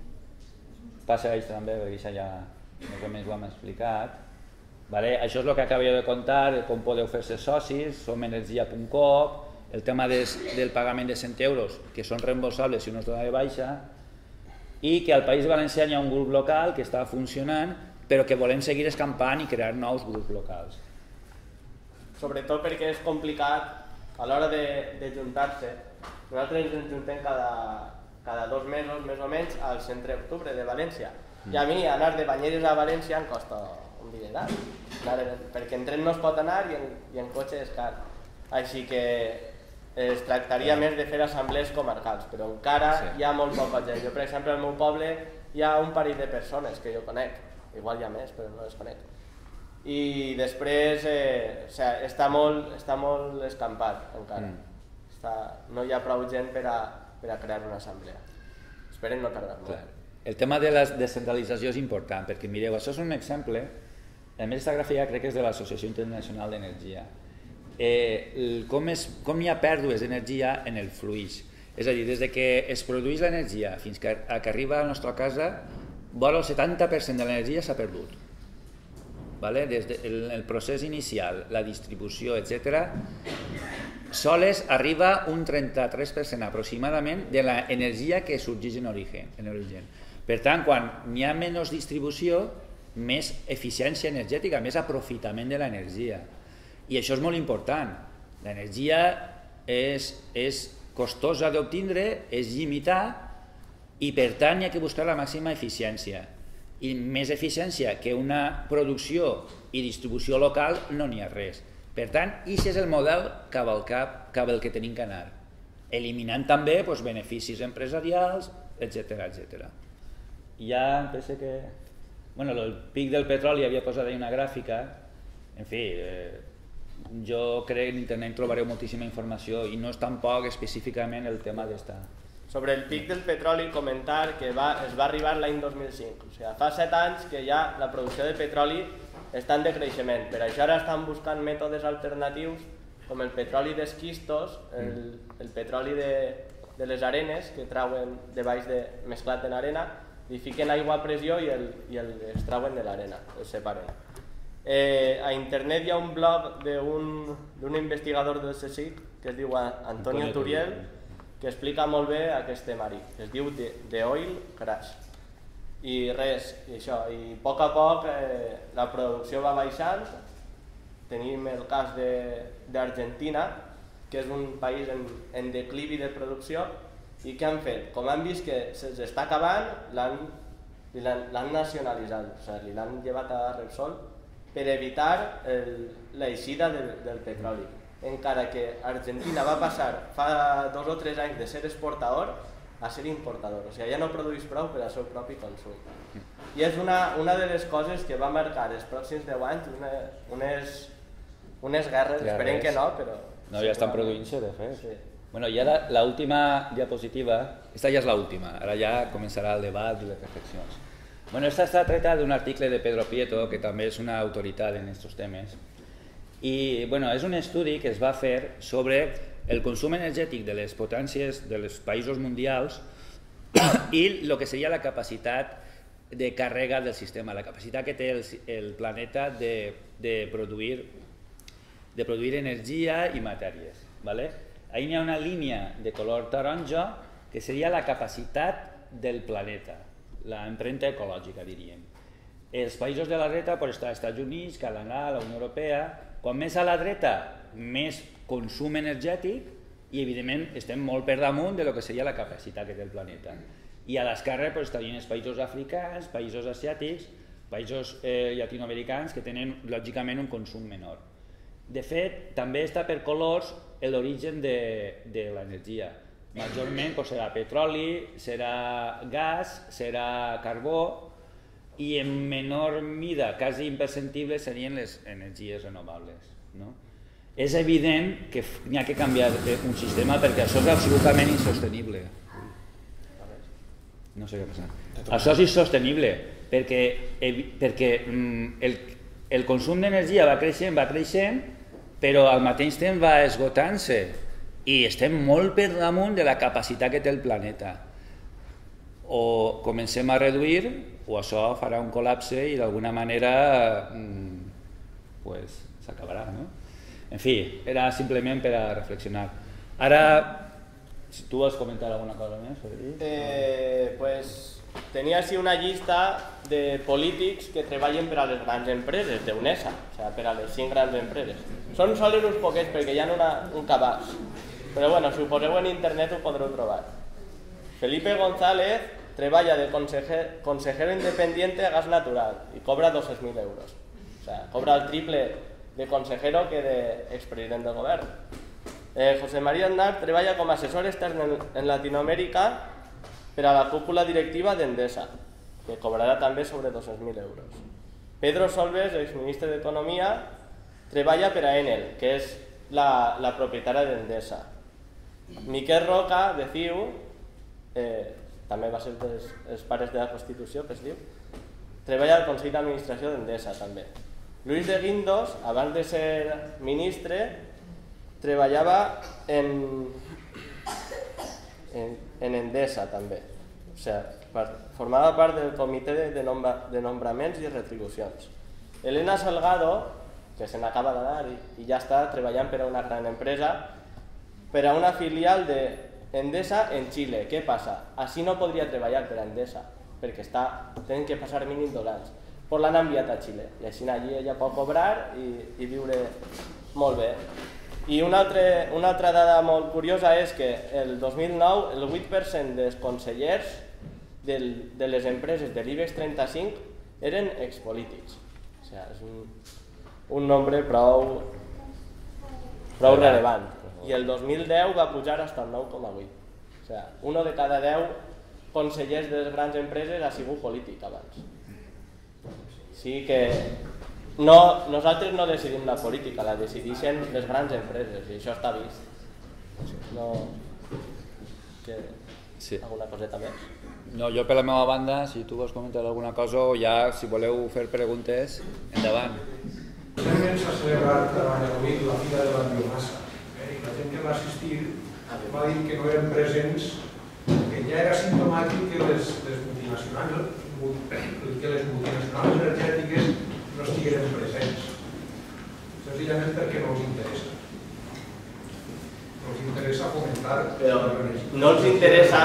passa això també, perquè això ja més o menys ho hem explicat. Vale? Això és el que acabo de contar, com podeu fer-se socis, somenergia punt com, el tema des, del pagament de cent euros, que són reembolsables si no es dona de baixa, i que al País Valencià hi ha un grup local que està funcionant, però que volem seguir escampant i crear nous grups locals. Sobretot perquè és complicat a l'hora de, de juntar-se, nosaltres ens juntem cada, cada dos mesos més o menys al centre d'octubre de València. I a mi anar de Banyeres a València em costa un dineral, perquè en tren no es pot anar i en, i en cotxe és car. Així que es tractaria més de fer assemblees comarcals, però encara sí. Hi ha molt poca gent. Jo, per exemple, al meu poble hi ha un parell de persones que jo conec, igual hi ha més, però no les conec. I després eh, o sigui, està, molt, està molt escampat encara, mm. està, no hi ha prou gent per a, per a crear una assemblea. Esperem no tardar molt. Clar. El tema de la descentralització és important, perquè mireu, això és un exemple, a més aquesta gràfica crec que és de l'Associació Internacional d'Energia, eh, com, és, com hi ha pèrdues d'energia en el fluix, és a dir, des de que es produeix l'energia fins que, que arriba a la nostra casa, vora el setanta per cent de l'energia s'ha perdut. Vale? Des del el procés inicial, la distribució, etcètera, sols arriba un trenta-tres per cent aproximadament de l'energia que sorgeix en origen. En origen. Per tant, quan n'hi ha menys distribució, més eficiència energètica, més aprofitament de l'energia. I això és molt important. L'energia és, és costosa d'obtindre, és limitada i per tant hi ha que buscar la màxima eficiència. I més eficiència que una producció i distribució local no n'hi ha res. Per tant, aquest és el model cap al cap, cap al que tenim que anar, eliminant també doncs, beneficis empresarials, etcètera, etcètera. Ja em penso que... Bueno, el pic del petroli havia posat ahí una gràfica, en fi, eh, jo crec que en internet trobareu moltíssima informació i no és tampoc específicament el tema d'esta. Sobre el pic del petroli, comentar que va, es va arribar l'any dos mil cinc, o sigui, fa set anys que ja la producció de petroli està en decreixement, per això ara estan buscant mètodes alternatius com el petroli d'esquistos, el, el petroli de, de les arenes que trauen de baix de, mesclat en arena, li fiquen aigua a pressió i el, i el extrauen de l'arena, els separen. Eh, a internet hi ha un blog d'un investigador del C S I C que es diu Antonio Turiel, que explica molt bé aquest temari, que es diu The, The Oil Crash. I res, i això, i a poc a poc eh, la producció va baixant. Tenim el cas d'Argentina, que és un país en, en declivi de producció, i què han fet? Com han vist que se'ls està acabant, l'han nacionalitzat, o sigui, l'han llevat a Repsol per evitar l'eixida del, del petroli. Encara que Argentina va passar fa dos o tres anys de ser exportador a ser importador, o sigui, ja no produeix prou per al seu propi consum. I és una, una de les coses que va marcar els pròxims deu anys una, unes, unes guerres, guerres, esperem que no, però... No, ja estan produint-se, de fet. Sí. Bueno, ja l'última diapositiva, esta ja és l'última, ara ja començarà el debat i les reflexions. Bueno, esta està treta d'un article de Pedro Prieto, que també és una autoritat en aquests temes, i bueno, és un estudi que es va fer sobre el consum energètic de les potències dels països mundials i el que seria la capacitat de càrrega del sistema, la capacitat que té el, el planeta de, de, produir, de produir energia i matèries. ¿Vale? Ahí hi ha una línia de color taronja que seria la capacitat del planeta, la empremta ecològica, diríem. Els països de la dreta pues, està als Estats Units, Canadà, la Unió Europea. Quan més a la dreta, més consum energètic i, evidentment, estem molt per damunt de lo que seria la capacitat que té el planeta. I a l'esquerra pues, estarien els països africans, països asiàtics, països eh, llatinoamericans que tenen, lògicament, un consum menor. De fet, també està per colors l'origen de, de l'energia. Majorment pues, serà petroli, serà gas, serà carbó i en menor mida, quasi imperceptible, serien les energies renovables. No? És evident que n'hi ha que canviar un sistema perquè això és absolutament insostenible. No sé què passa. Això és insostenible perquè, perquè el, el consum d'energia va creixent, va creixent, però al mateix temps va esgotant-se i estem molt per damunt de la capacitat que té el planeta. O comencem a reduir o això farà un col·lapse i d'alguna manera pues, s'acabarà. No? En fi, era simplement per a reflexionar. Ara, si tu vols comentar alguna cosa més? Eh, pues, tenia així una llista de polítics que treballen per a les grans empreses d'UNESA, o sigui, per a les cinc grans empreses. Són sols uns poquets perquè hi ha una, un cabàs. Però bueno, si ho poseu en internet ho podreu trobar. Felipe González treballa de conseje, consejero independiente a gas natural y cobra doscientos mil euros. O sea, cobra el triple de consejero que de expresident del govern. Eh, José María Aznar treballa com a assessor extern en, en Latinoamèrica per a la cúpula directiva d'Endesa, que cobrarà també sobre doscientos mil euros. Pedro Solbes, exministre d'Economia, treballa per a Enel, que és la, la propietària d'Endesa. Miquel Roca, de C I U, eh, també va ser dels els pares de la Constitució, que es diu, treballa al Consell d'Administració d'Endesa, també. Luis de Guindos, abans de ser ministre, treballava en, en, en Endesa, també. O sigui, formava part del comitè de, de, nombra, de nombraments i retribucions. Elena Salgado, que se n'acaba d'anar i, i ja està treballant per a una gran empresa, per a una filial d'Endesa en Xile. Què passa? Així no podria treballar per a Endesa, perquè està, tenen que passar mínim dos anys. Però l'han enviat a Xile, i així allí ella pot cobrar i, i viure molt bé. I una, altre, una altra dada molt curiosa és que el dos mil nou el vuit per cent dels consellers del, de les empreses de l'IBEX trenta-cinc eren expolítics. O sigui, és un, un nombre prou, prou relevant. I el dos mil deu va pujar fins al nou coma vuit. O sigui, un de cada deu consellers de les grans empreses ha sigut polític abans. Sí que no, nosaltres no decidim la política, la decideixen les grans empreses i això està vist. No... Que... Sí. Alguna coseta més? No, jo per la meva banda, si tu vols comentar alguna cosa o ja, si voleu fer preguntes, endavant. Realment s'ha celebrat avui la Fira de la Biomassa eh? I la gent que va assistir va dir que no eren presents, que ja era simptomàtic que les, les multinacionals que les multinacionals energètiques no estigueren presents, senzillament perquè no els interessa. No els interessa fomentar... Però no els interessa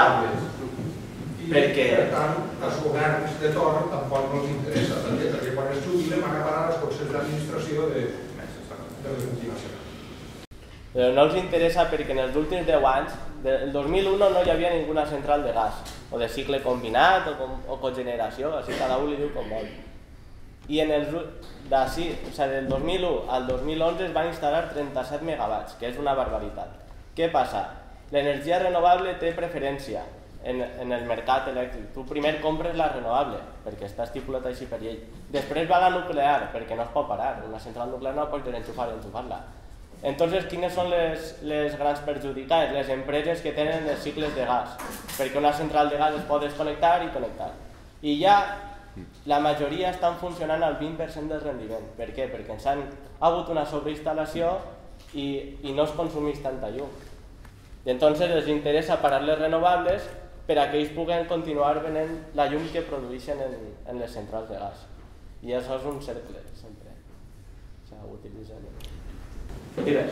perquè... Per tant, els governs de torn tampoc no els interessa, perquè quan es jubilen van a parar als consells d'administració de les multinacionals. Però no els interessa perquè en els últims deu anys, del dos mil u no hi havia ninguna central de gas, o de cicle combinat o, o cogeneració, així cada un li diu com vol. I en els, d'ací, o sigui, del dos mil u al dos mil onze es van instal·lar trenta-set megawatts, que és una barbaritat. Què passa? L'energia renovable té preferència en, en el mercat elèctric. Tu primer compres la renovable, perquè està estipulat així per llei. Després va la nuclear, perquè no es pot parar. Una central nuclear no pots enxufar i enxufar-la. Entonces, quines són les, les grans perjudicades? Les empreses que tenen els cicles de gas, perquè una central de gas es pot desconnectar i connectar. I ja la majoria estan funcionant al vint per cent del rendiment. Per què? Perquè ens han hagut una sobreinstal·lació i, i no es consumeix tanta llum. I entonces els interessa parar les renovables per a que ells puguen continuar venent la llum que produeixen en, en les centrals de gas. I això és un cercle, sempre. O sigui, ho utilitzen. Digues.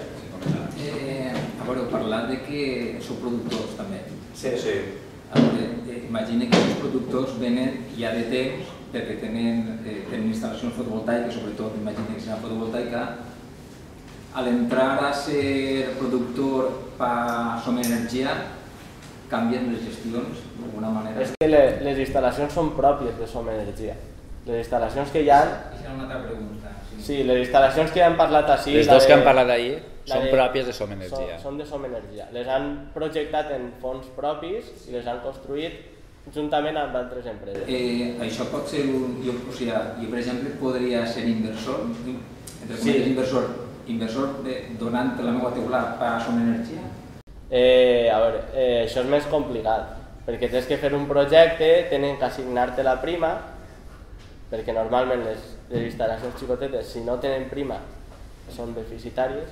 Eh, a veure, parlant de que sou productors també. Sí, sí. A veure, eh, imagina que els productors venen ja de temps perquè tenen, eh, tenen instal·lacions fotovoltaiques, sobretot imagina que serà fotovoltaica. Al entrar a ser productor per Som Energia, canvien les gestions d'alguna manera? És que les, les instal·lacions són pròpies de Som Energia. Les instal·lacions que hi ha... Aquesta és una altra pregunta. Sí, les instal·lacions que han parlat així... Les dues que han parlat ahir són pròpies de Som Energia. Són de Som Energia. Les han projectat en fons propis i les han construït juntament amb altres empreses. Eh, això pot ser un... Jo, o sigui, jo, per exemple, podria ser inversor, entre sí. inversor, inversor de, donant la meva teula per Som Energia? Eh, a veure, eh, això és més complicat, perquè tens que fer un projecte, tenen que assignar-te la prima, perquè normalment les, les instal·lacions xicotetes, si no tenen prima, són deficitàries,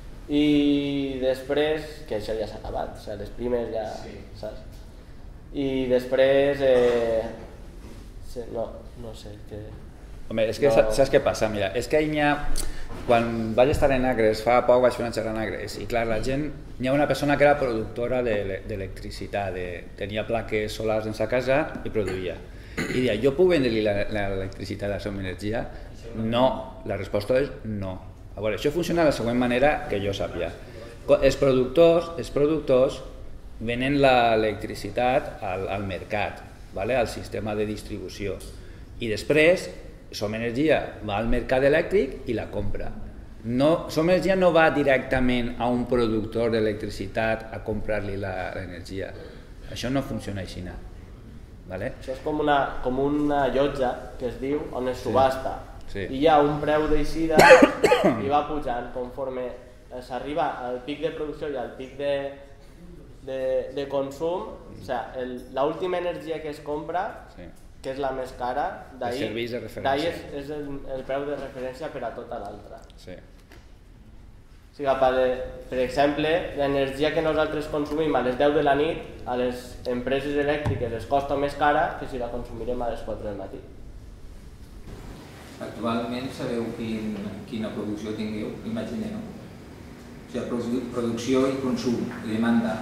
i després, que això ja s'ha acabat, o sigui, les primes ja, sí. Saps? I després, eh, no, no sé, que... Home, és que no... saps què passa? Mira, és que hi ha... Quan vaig estar en Agres, fa poc vaig fer una xerrada en Agres, i clar, la gent... Hi ha una persona que era productora d'electricitat, de, tenia plaques solars en sa casa i produïa. I deia, jo puc vendre-li l'electricitat a Som Energia? No, la resposta és no. A veure, això funciona de la següent manera que jo sàpia. Els productors, els productors venen l'electricitat al, al mercat, vale? Al sistema de distribució. I després, Som Energia va al mercat elèctric i la compra. No, Som Energia no va directament a un productor d'electricitat a comprar-li l'energia. Això no funciona així. Vale? Això és com una, com una llotja que es diu on es subhasta. Sí. I hi ha un preu d'eixida i va pujant conforme s'arriba al pic de producció i al pic de, de, de consum. O sigui, l'última energia que es compra, sí, que és la més cara, d'ahir és, és el, el preu de referència per a tota l'altra. Sí. O sigui, per, per exemple, l'energia que nosaltres consumim a les deu de la nit a les empreses elèctriques es costa més cara que si la consumirem a les quatre del matí. Actualment sabeu quin, quina producció tingueu, imagineu. O sigui, producció i consum, i demanda.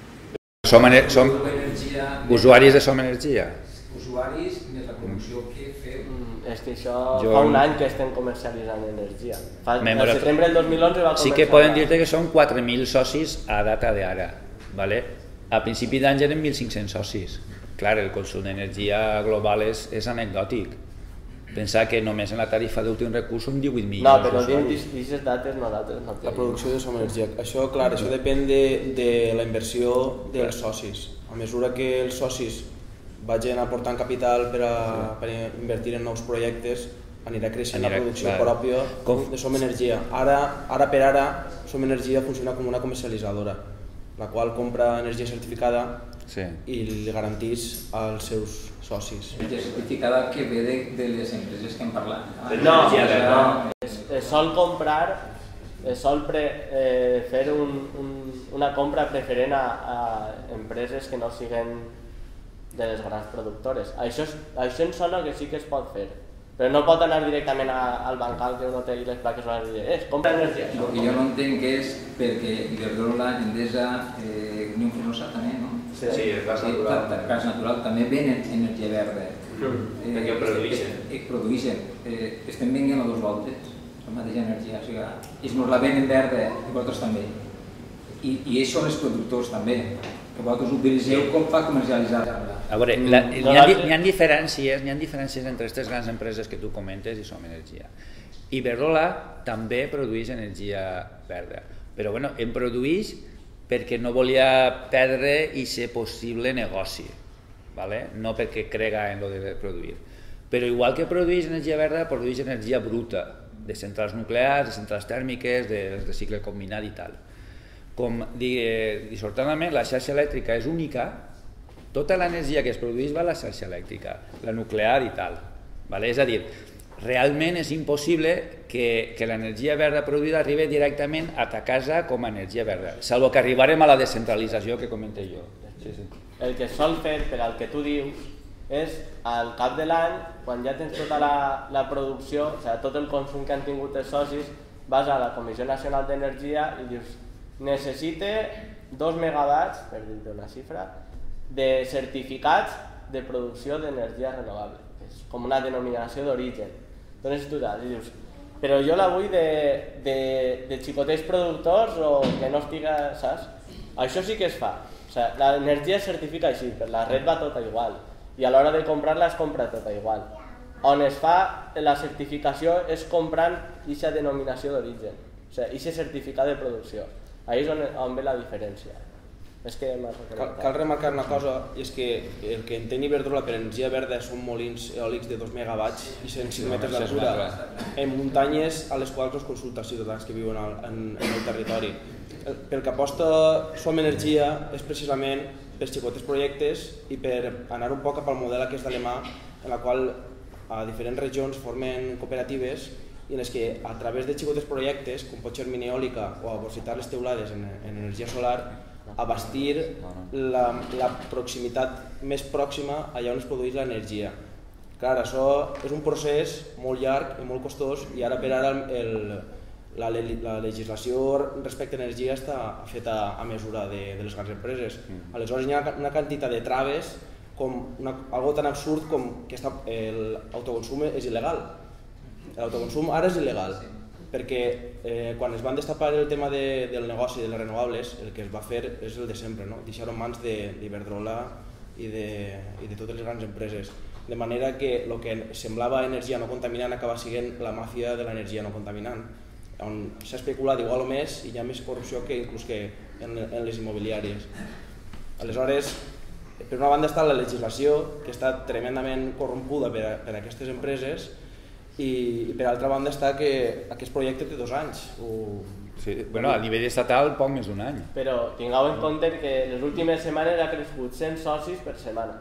Som, som usuaris de Som Energia. Usuaris més la producció que feu. Mm, és que això jo... fa un any que estem comercialitzant energia. Fa, el Memora... setembre del dos mil onze va començar. Sí que poden dir-te que són quatre mil socis a data d'ara. ¿Vale? A principi d'any eren mil cinc-cents socis. Clar, el consum d'energia global és, és anecdòtic. Pensar que només en la tarifa d'últim recurs són divuit milions. No, però dient aquestes dates nosaltres no tenim. La producció de Som Energia. Això, clar, això depèn de, de la inversió dels socis. A mesura que els socis vagin aportant capital per, a, per invertir en nous projectes, anirà creixent anirà, la producció clar. pròpia Com? de Som Energia. Ara, ara per ara, Som Energia funciona com una comercialitzadora, la qual compra energia certificada sí. i li garantís als seus socis. Energia certificada que ve de, de les empreses que hem parlat. No, no. Es, es sol comprar, es sol pre, eh, fer un, un, una compra preferent a, a empreses que no siguen de les grans productores. Això, això em sona que sí que es pot fer, però no pot anar directament a, al bancal que uno té les plaques solars i dir, eh, compra energia. El que jo no entenc és perquè Iberdrola, Endesa, eh, Unión Fenosa també, no? Sí, sí, el gas natural. El gas natural també venen energia verda. Mm. Eh, perquè produeixen. Eh, produeixen. Eh, estem venint a dos voltes, la mateixa energia, o sigui, ells nos la venen verda i vosaltres també. I, i ells són els productors també, que vosaltres utilitzeu com fa comercialitzar-la. A veure, la, hi, ha, hi ha diferències, hi ha diferències entre aquestes grans empreses que tu comentes i Som Energia. Iberdrola també produeix energia verda, però bueno, en produeix perquè no volia perdre i ser possible negoci, ¿vale? No perquè crega en lo de produir. Però igual que produeix energia verda, produeix energia bruta, de centrals nuclears, de centrals tèrmiques, de, de cicle combinat i tal. Com dissortadament la xarxa elèctrica és única, tota l'energia que es produeix va a la xarxa elèctrica, la nuclear i tal. Vale? És a dir, realment és impossible que, que l'energia verda produïda arribi directament a ta casa com a energia verda, salvo que arribarem a la descentralització que comenté jo. Sí, sí. El que sol fer, per al que tu dius, és al cap de l'any, quan ja tens tota la, la producció, o sigui, tot el consum que han tingut els socis, vas a la Comissió Nacional d'Energia i dius necessite dos megawatts, per dir-te una xifra, de certificats de producció d'energia renovable. És com una denominació d'origen. Dones tu dades i dius, però jo la vull de, de, de xicotets productors o que no estiga, saps? Això sí que es fa. O sigui, l'energia es certifica així, per la red va tota igual. I a l'hora de comprar-la es compra tota igual. On es fa la certificació és comprant aquesta denominació d'origen, o sigui, aquest certificat de producció. Ahí és on, on ve la diferència. És que cal, cal remarcar una cosa, i és que el que entén Iberdrola per energia verda són molins eòlics de dos megawatts i cent cinc metres d'altura en muntanyes a les quals els consulta ciutadans que viuen al, en, en el territori. El, pel que aposta Som Energia és precisament per xicotes projectes i per anar un poc cap al model aquest alemà, en la qual a diferents regions formen cooperatives i en les que a través de xicotes projectes, com pot ser mini eòlica o aprofitar les teulades en, en energia solar, abastir la, la proximitat més pròxima allà on es produeix l'energia. Clar, això és un procés molt llarg i molt costós i ara per ara el, la, la legislació respecte a energia està feta a mesura de, de les grans empreses. Aleshores hi ha una quantitat de traves, com una, algo tan absurd com que l'autoconsum és il·legal. L'autoconsum ara és il·legal. perquè eh, quan es van destapar el tema de, del negoci de les renovables, el que es va fer és el de sempre, no? Deixar en mans d'Iberdrola i, de, i de totes les grans empreses, de manera que el que semblava energia no contaminant acaba sent la màfia de l'energia no contaminant, on s'ha especulat igual o més i hi ha més corrupció que inclús que en, en les immobiliàries. Aleshores, per una banda està la legislació, que està tremendament corrompuda per a, per a aquestes empreses, i, i per altra banda està que aquest projecte té dos anys. O... Sí, bueno, a nivell estatal poc més d'un any. Però tingueu en compte que les últimes setmanes ha crescut cent socis per setmana.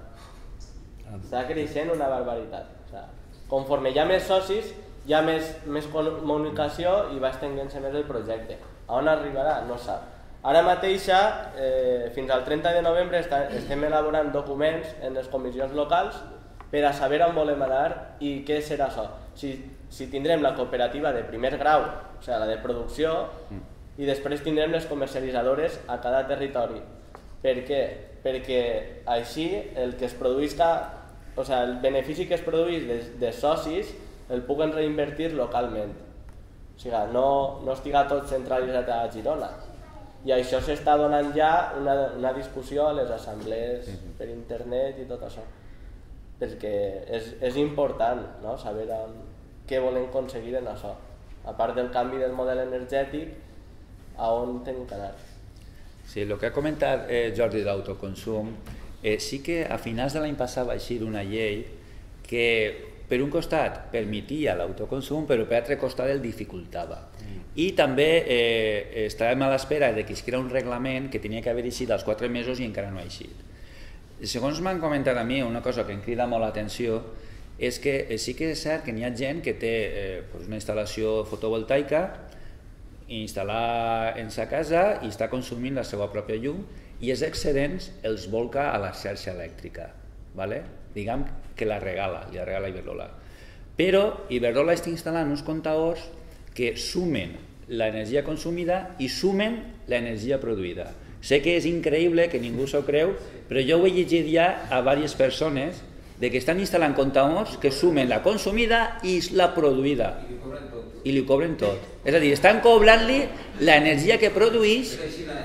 Està creixent una barbaritat. O sea, conforme hi ha més socis, hi ha més, més comunicació i va estenguent-se més el projecte. A on arribarà? No sap. Ara mateix, eh, fins al trenta de novembre, està, estem elaborant documents en les comissions locals per a saber on volem anar i què serà això. Si, si tindrem la cooperativa de primer grau, o sigui, la de producció, i després tindrem les comercialitzadores a cada territori. Per què? Perquè així el que es produïsca, o sigui, el benefici que es produeix de, de socis el puguen reinvertir localment. O sigui, no, no estiga tot centralitzat a Girona. I això s'està donant ja una, una discussió a les assemblees per internet i tot això. Perquè és, és important, no? Saber um, què volen aconseguir en això. A part del canvi del model energètic, a on tenim que anar. Sí, el que ha comentat eh, Jordi d'autoconsum, eh, sí que a finals de l'any passat va eixir una llei que per un costat permetia l'autoconsum, però per altre costat el dificultava. I també eh, estàvem a l'espera de que es crea un reglament que tenia que haver eixit als quatre mesos i encara no ha eixit. Segons m'han comentat a mi, una cosa que em crida molt l'atenció és que sí que és cert que n'hi ha gent que té eh, una instal·lació fotovoltaica instal·lar en sa casa i està consumint la seva pròpia llum i els excedents els volca a la xarxa elèctrica. ¿Vale? Diguem que la regala, li regala Iberdrola. Però Iberdrola està instal·lant uns comptadors que sumen l'energia consumida i sumen l'energia produïda. Sé que és increïble, que ningú s'ho creu, però jo ho he llegit ja a diverses persones de que estan instal·lant comptadors que sumen la consumida i la produïda. I li cobren tot. És a dir, estan cobrant-li l'energia que produeix.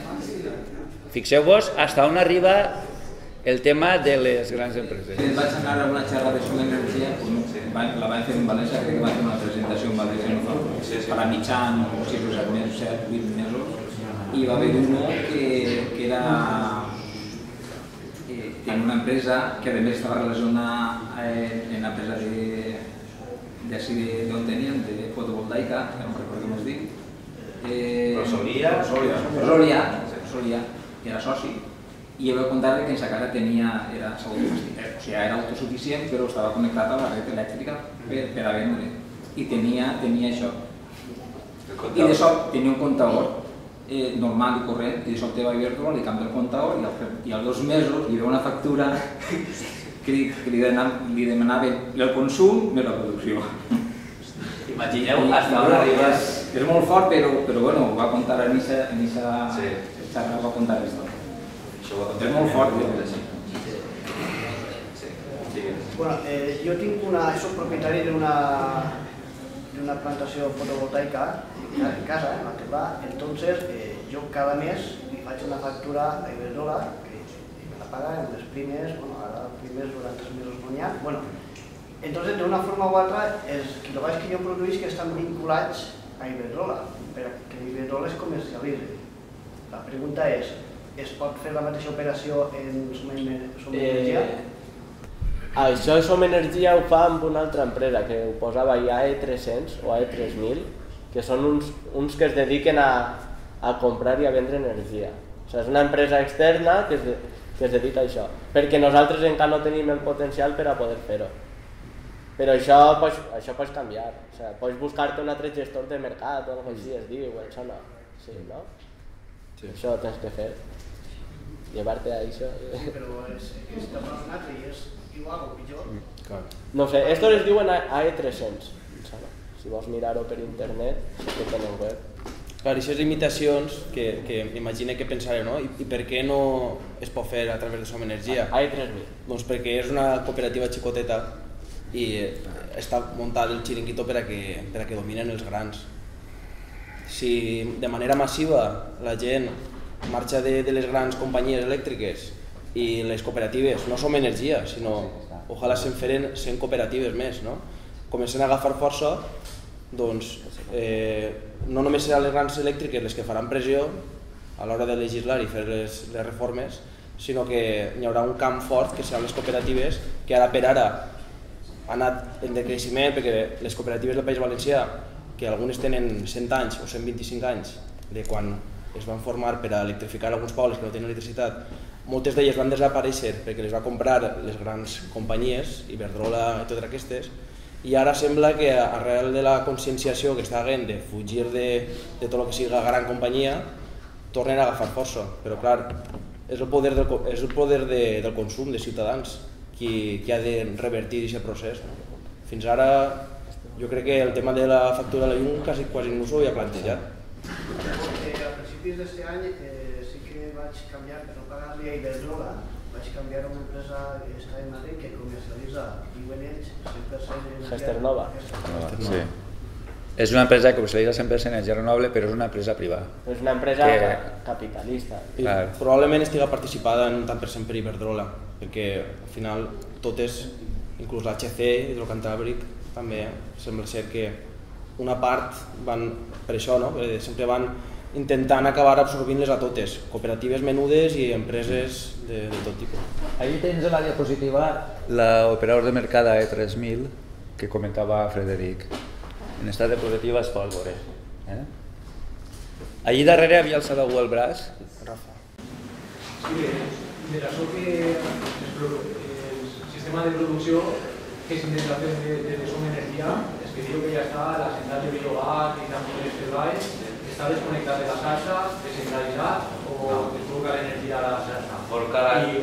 Fixeu-vos fins on arriba el tema de les grans empreses. Vaig anar a una xerrada sobre l'energia, la van fer en València, crec que van fer una presentació en València, per a mitjan, sis o set mesos, set, vuit mesos, i va haver uno que, que era eh, en una empresa que a més estava relacionada eh, en la empresa de d'ací d'on tenien, de fotovoltaica, que no recordo com es diu. Eh, Rosolia. Rosolia, Rosolia, que era soci, i va contar que en sa casa tenia, era, o sigui, era autosuficient, però estava connectat a la red elèctrica per, per a vendre, i tenia, tenia això. I de sobte tenia un comptador eh, normal i corrent, i de sobte va a Iberdrola, li canvia el comptador i, al, i als dos mesos li ve una factura que li, que li, demanava, li demanaven el consum més la producció. Imagineu fins on arribes. És molt fort, però, però bueno, ho va contar en aquesta sí. xarra, va contar això. És molt fort. Sí. Bueno, eh, jo tinc una, soc propietari d'una una plantació fotovoltaica en casa, en la que va, entonces eh, yo cada mes li faig una factura a Iberdrola que me la paga en les primes, bueno, ara els primers durant tres mesos no n'hi ha, bueno, entonces d'una forma o altra els quilowatts que jo produïs que estan vinculats a Iberdrola, perquè Iberdrola es comercialitza. La pregunta és, es pot fer la mateixa operació en Som Energia? Eh, això de Som Energia ho fa amb una altra empresa que ho posava a E tres-cents o a E tres mil, que són uns, uns que es dediquen a, a comprar i a vendre energia. O sigui, és una empresa externa que es, de, que es dedica a això, perquè nosaltres encara no tenim el potencial per a poder fer-ho. Però això pots, això pots canviar, o sigui, pots buscar-te un altre gestor de mercat o alguna cosa així es diu, això no, sí, no? Sí. Això ho tens que fer, llevar-te a això. Sí, però és, és també un altre i és igual o pitjor. No sé, estos es diuen a E tres-cents, si vols mirar-ho per internet, que tenen web. Clar, aquestes limitacions que, que m'imagino que pensaré, no? I, I per què no es pot fer a través de Som Energia? A E tres mil. Doncs perquè és una cooperativa xicoteta i està muntat el xiringuito per a que, per a que dominen els grans. si de manera massiva la gent marxa de, de les grans companyies elèctriques i les cooperatives no som energia, sinó ojalà se'n feren cent cooperatives més, no? Comencen a agafar força, doncs eh, no només seran les grans elèctriques les que faran pressió a l'hora de legislar i fer les, les reformes, sinó que hi haurà un camp fort que seran les cooperatives, que ara per ara ha anat en decreixement, perquè les cooperatives del País Valencià, que algunes tenen cent anys o cent vint-i-cinc anys de quan es van formar per a electrificar alguns pobles que no tenen electricitat, moltes d'elles van desaparèixer perquè les va comprar les grans companyies, Iberdrola i totes aquestes, i ara sembla que arrel de la conscienciació que està havent de fugir de, de tot el que siga gran companyia, tornen a agafar força, però clar, és el poder del, és el poder de, del consum de ciutadans qui, qui ha de revertir aquest procés. No? Fins ara jo crec que el tema de la factura de la llum quasi, quasi no s'ho havia plantejat. Eh, a principis d'aquest any eh, sí que vaig canviar, per no pagar-li a Iberdrola, vaig canviar a una empresa que està en Madrid que comercialitza diuen ells cent per cent energia... Gesternova. Sí. És una empresa que comercialitza cent per cent energia renovable, però és una empresa privada. És una empresa que... capitalista. I probablement estiga participada en un tant per cent per Iberdrola, perquè al final totes, inclús l'H C, Hidrocantàbric, també sembla ser que una part van per això, no? Sempre van intentant acabar absorbint-les a totes, cooperatives menudes i empreses de, de tot tipus. Allí tens a la diapositiva l'operador de mercat E tres mil que comentava Frederic. En estat de positiva es pot veure. Eh? Allí darrere havia alçat algú el braç. Rafa. Sí, de això que el sistema de producció que s'intenta fer de, de, de som energia, és que diu que ja està la central de biogàs i també les treballs, està desconnectat de la xarxa, descentralitzat o es col·loca l'energia a la xarxa i,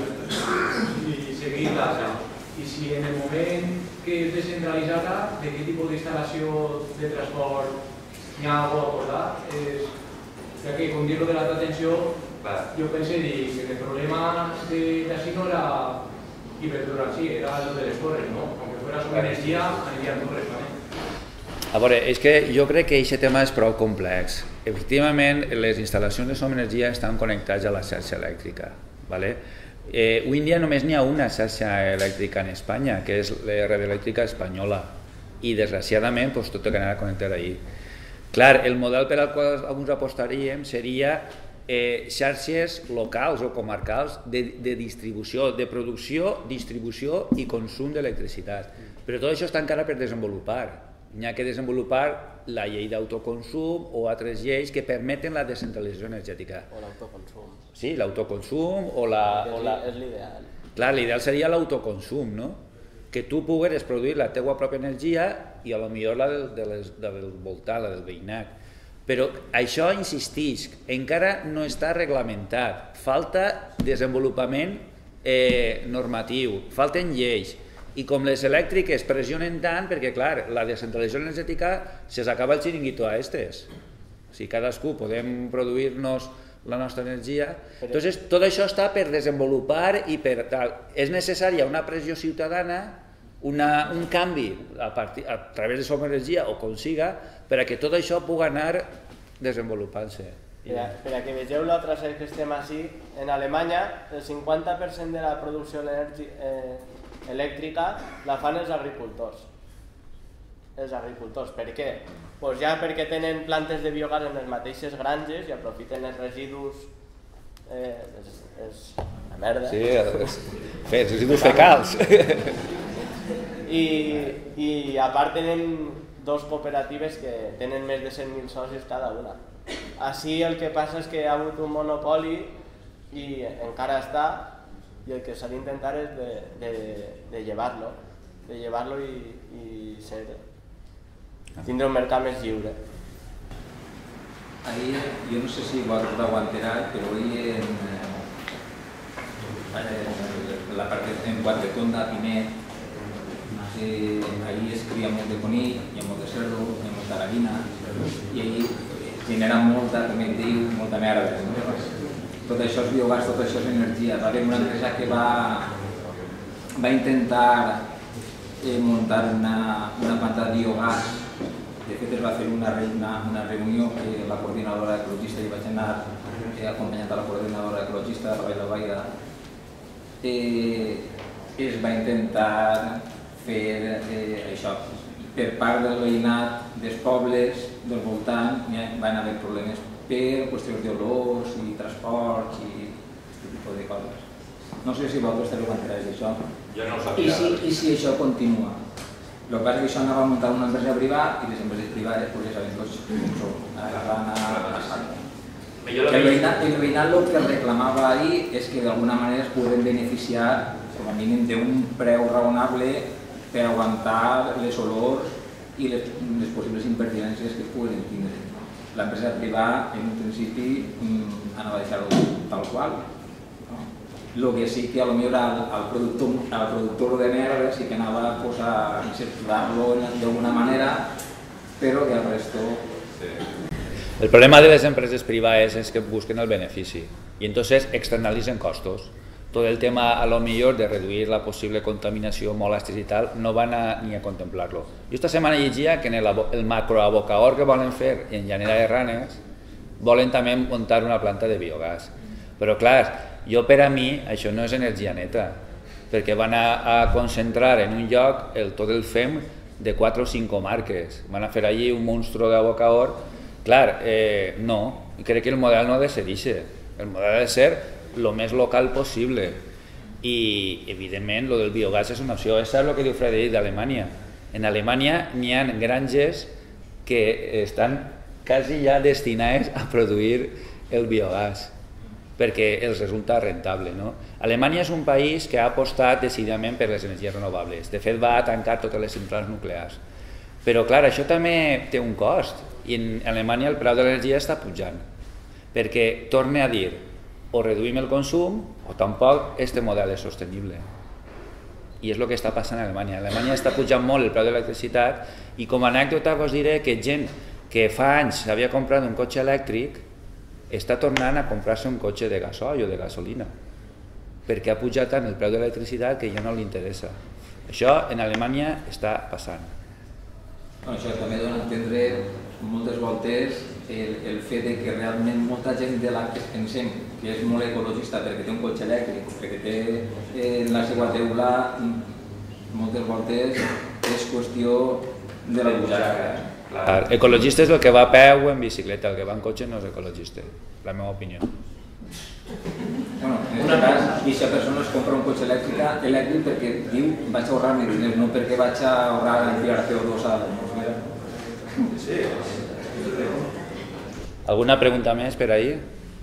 i seguir la xarxa. I si en el moment que és descentralitzada, de què tipus d'instal·lació de transport hi ha algú a acordar? És, ja que, com dir-ho de l'alta tensió, jo penso dir que el problema d'ací no era Iberdrola, sí, era el de les torres, no? Aunque fuera sobre energia, aniria correctament. A veure, és que jo crec que aquest tema és prou complex. Efectivament, les instal·lacions de Som Energia estan connectats a la xarxa elèctrica. ¿vale? Eh, avui en dia només n'hi ha una xarxa elèctrica en Espanya, que és la red elèctrica espanyola, i desgraciadament pues, tot quedarà connectat ahí. Clar, el model per al qual alguns apostaríem seria eh, xarxes locals o comarcals de, de distribució, de producció, distribució i consum d'electricitat. Però tot això està encara per desenvolupar. N'hi ha que desenvolupar la llei d'autoconsum o altres lleis que permeten la descentralització energètica. O l'autoconsum. Sí, l'autoconsum o la... O la... És l'ideal. Clar, l'ideal seria l'autoconsum, no? Que tu pogueres produir la teua pròpia energia i a lo millor la del, de les, del voltant, la del veïnat. Però això, insistix, encara no està reglamentat. Falta desenvolupament eh, normatiu, falten lleis. I com les elèctriques pressionen tant, perquè clar, la descentralització energètica se s'acaba el xiringuito a estes. O sigui, cadascú podem produir-nos la nostra energia. Entonces, tot això està per desenvolupar i per tal. És necessària una pressió ciutadana, una, un canvi a, partir, a través de Som Energia o com siga, per a que tot això pugui anar desenvolupant-se. Per a, per a que vegeu l'altre set que estem així, en Alemanya el cinquanta per cent de la producció eh, elèctrica la fan els agricultors. Els agricultors. Per què? Pues ja perquè tenen plantes de biogàs en les mateixes granges i aprofiten els residus, eh, és, és la merda. Sí, els, els residus fecals. I, i a part tenen dos cooperatives que tenen més de cent mil socis cada una. Així el que passa és que hi ha hagut un monopoli i encara està, i el que s'ha d'intentar és de, de, de llevar-lo, de llevar-lo i, i ser, tindre un mercat més lliure. Ahí, jo no sé si vos ho enterat, però ahí en, en la part en Quatretonda, Pinet, eh, ahí es cria molt de conill, hi ha molt de cerdo, hi ha molta gallina, i ahí genera molta, com et diu, molta merda. No? Tot això és biogàs, tot això és energia. Va haver una empresa que va, va intentar eh, muntar una, una planta de biogàs, de fet es va fer una, una, una reunió que la coordinadora ecologista, i vaig anar eh, acompanyant a la coordinadora ecologista de la Vall d'Albaida, eh, es va intentar fer eh, això. Per part del veïnat dels pobles del voltant ja van haver problemes per qüestions d'olors i transports i aquest tipus de coses. No sé si vosaltres també ho enteráis d'això. Jo no ho sabia. I si, I si això continua? El que passa és que això anava a muntar una empresa privada i les empreses privades, pues ja sabem tots com són, agarran a saco. El veïnat, el veïnat el que reclamava ahir és que d'alguna manera es poden beneficiar com a mínim d'un preu raonable per aguantar les olors i les, les possibles impertinències que es puguen tindre. L'empresa privada, en un principi, anava a deixar-ho tal qual. El que sí que potser al, al, productor, al productor de merda sí que anava pues, a incentivar-lo d'alguna manera, però que al resto... Sí. El problema de les empreses privades es que busquen el benefici y entonces externalizan costos. Todo el tema a lo mejor de reduir la posible contaminació, molèsties i tal, no van a, ni a contemplar-lo. Jo esta setmana llegia que en el, el macroabocador que volen fer en Llanera de Ranes volen també muntar una planta de biogàs. Però clar, jo per a mi això no és energia neta, perquè van a, a concentrar en un lloc el, tot el fem de quatre o cinc comarques. Van a fer allí un monstruo d'abocador. Clar, eh, no, crec que el model no ha de ser això. El model ha de ser el més local possible. I, evidentment, el del biogàs és una opció. Això és el que diu Frederic d'Alemanya. En Alemanya n'hi ha granges que estan quasi ja destinades a produir el biogàs, perquè els resulta rentable. No? Alemanya és un país que ha apostat decididament per les energies renovables. De fet, va a tancar totes les centrals nuclears. Però, clar, això també té un cost. I en Alemanya el preu de l'energia està pujant. Perquè, torne a dir, o reduïm el consum o tampoc este model és sostenible. I és el que està passant a Alemanya. A Alemanya està pujant molt el preu de l'electricitat i com a anècdota vos diré que gent que fa anys havia comprat un cotxe elèctric està tornant a comprar-se un cotxe de gasoil o de gasolina perquè ha pujat tant el preu de l'electricitat que ja no li interessa. Això en Alemanya està passant. Bueno, això també dona a entendre moltes voltes el, el fet de que realment molta gent de la que pensem que és molt ecologista perquè té un cotxe elèctric, perquè té eh, la seva teula, moltes voltes és qüestió de la butxaca. Clar. Ecologista és el que va a peu o en bicicleta, el que va en cotxe no és ecologista, la meva opinió. Bueno, en aquest cas, aquesta persona es compra un cotxe elèctric, elèctric perquè diu vaig a ahorrar més diners, no perquè vaig a ahorrar en tirar C O dos a l'atmosfera. Sí. Alguna pregunta més per ahir?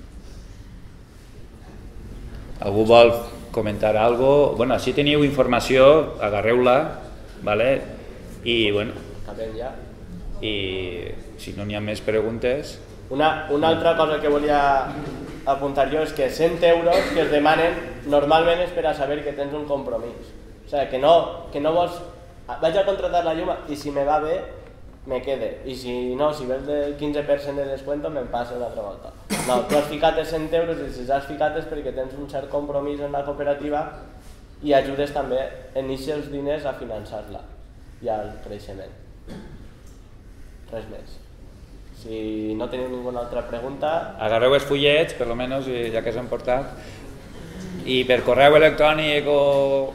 Algú vol comentar alguna cosa? Bueno, si teniu informació, agarreu-la, ¿vale? I bueno, Acabem ja. I si no n'hi ha més preguntes... Una, una altra cosa que volia apuntar jo és que cent euros que es demanen normalment és per a saber que tens un compromís. O sigui, que no, que no vols... Vaig a contratar la llum i si me va bé, me quede. I si no, si ves el quinze per cent de descuento, me'n passa una altra volta. No, tu has ficat els cent euros i si els has ficat és perquè tens un cert compromís en la cooperativa i ajudes també en aquests diners a finançar-la i al creixement. Res més. Si no teniu ninguna altra pregunta... Agarreu els fullets, per almenys, ja que s'han portat, i per correu electrònic o,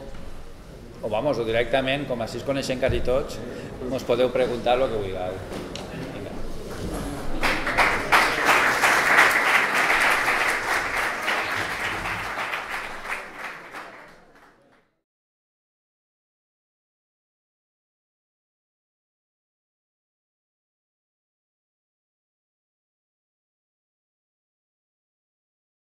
o, vamos, o directament, com així es coneixen quasi tots, us podeu preguntar el que vulgueu.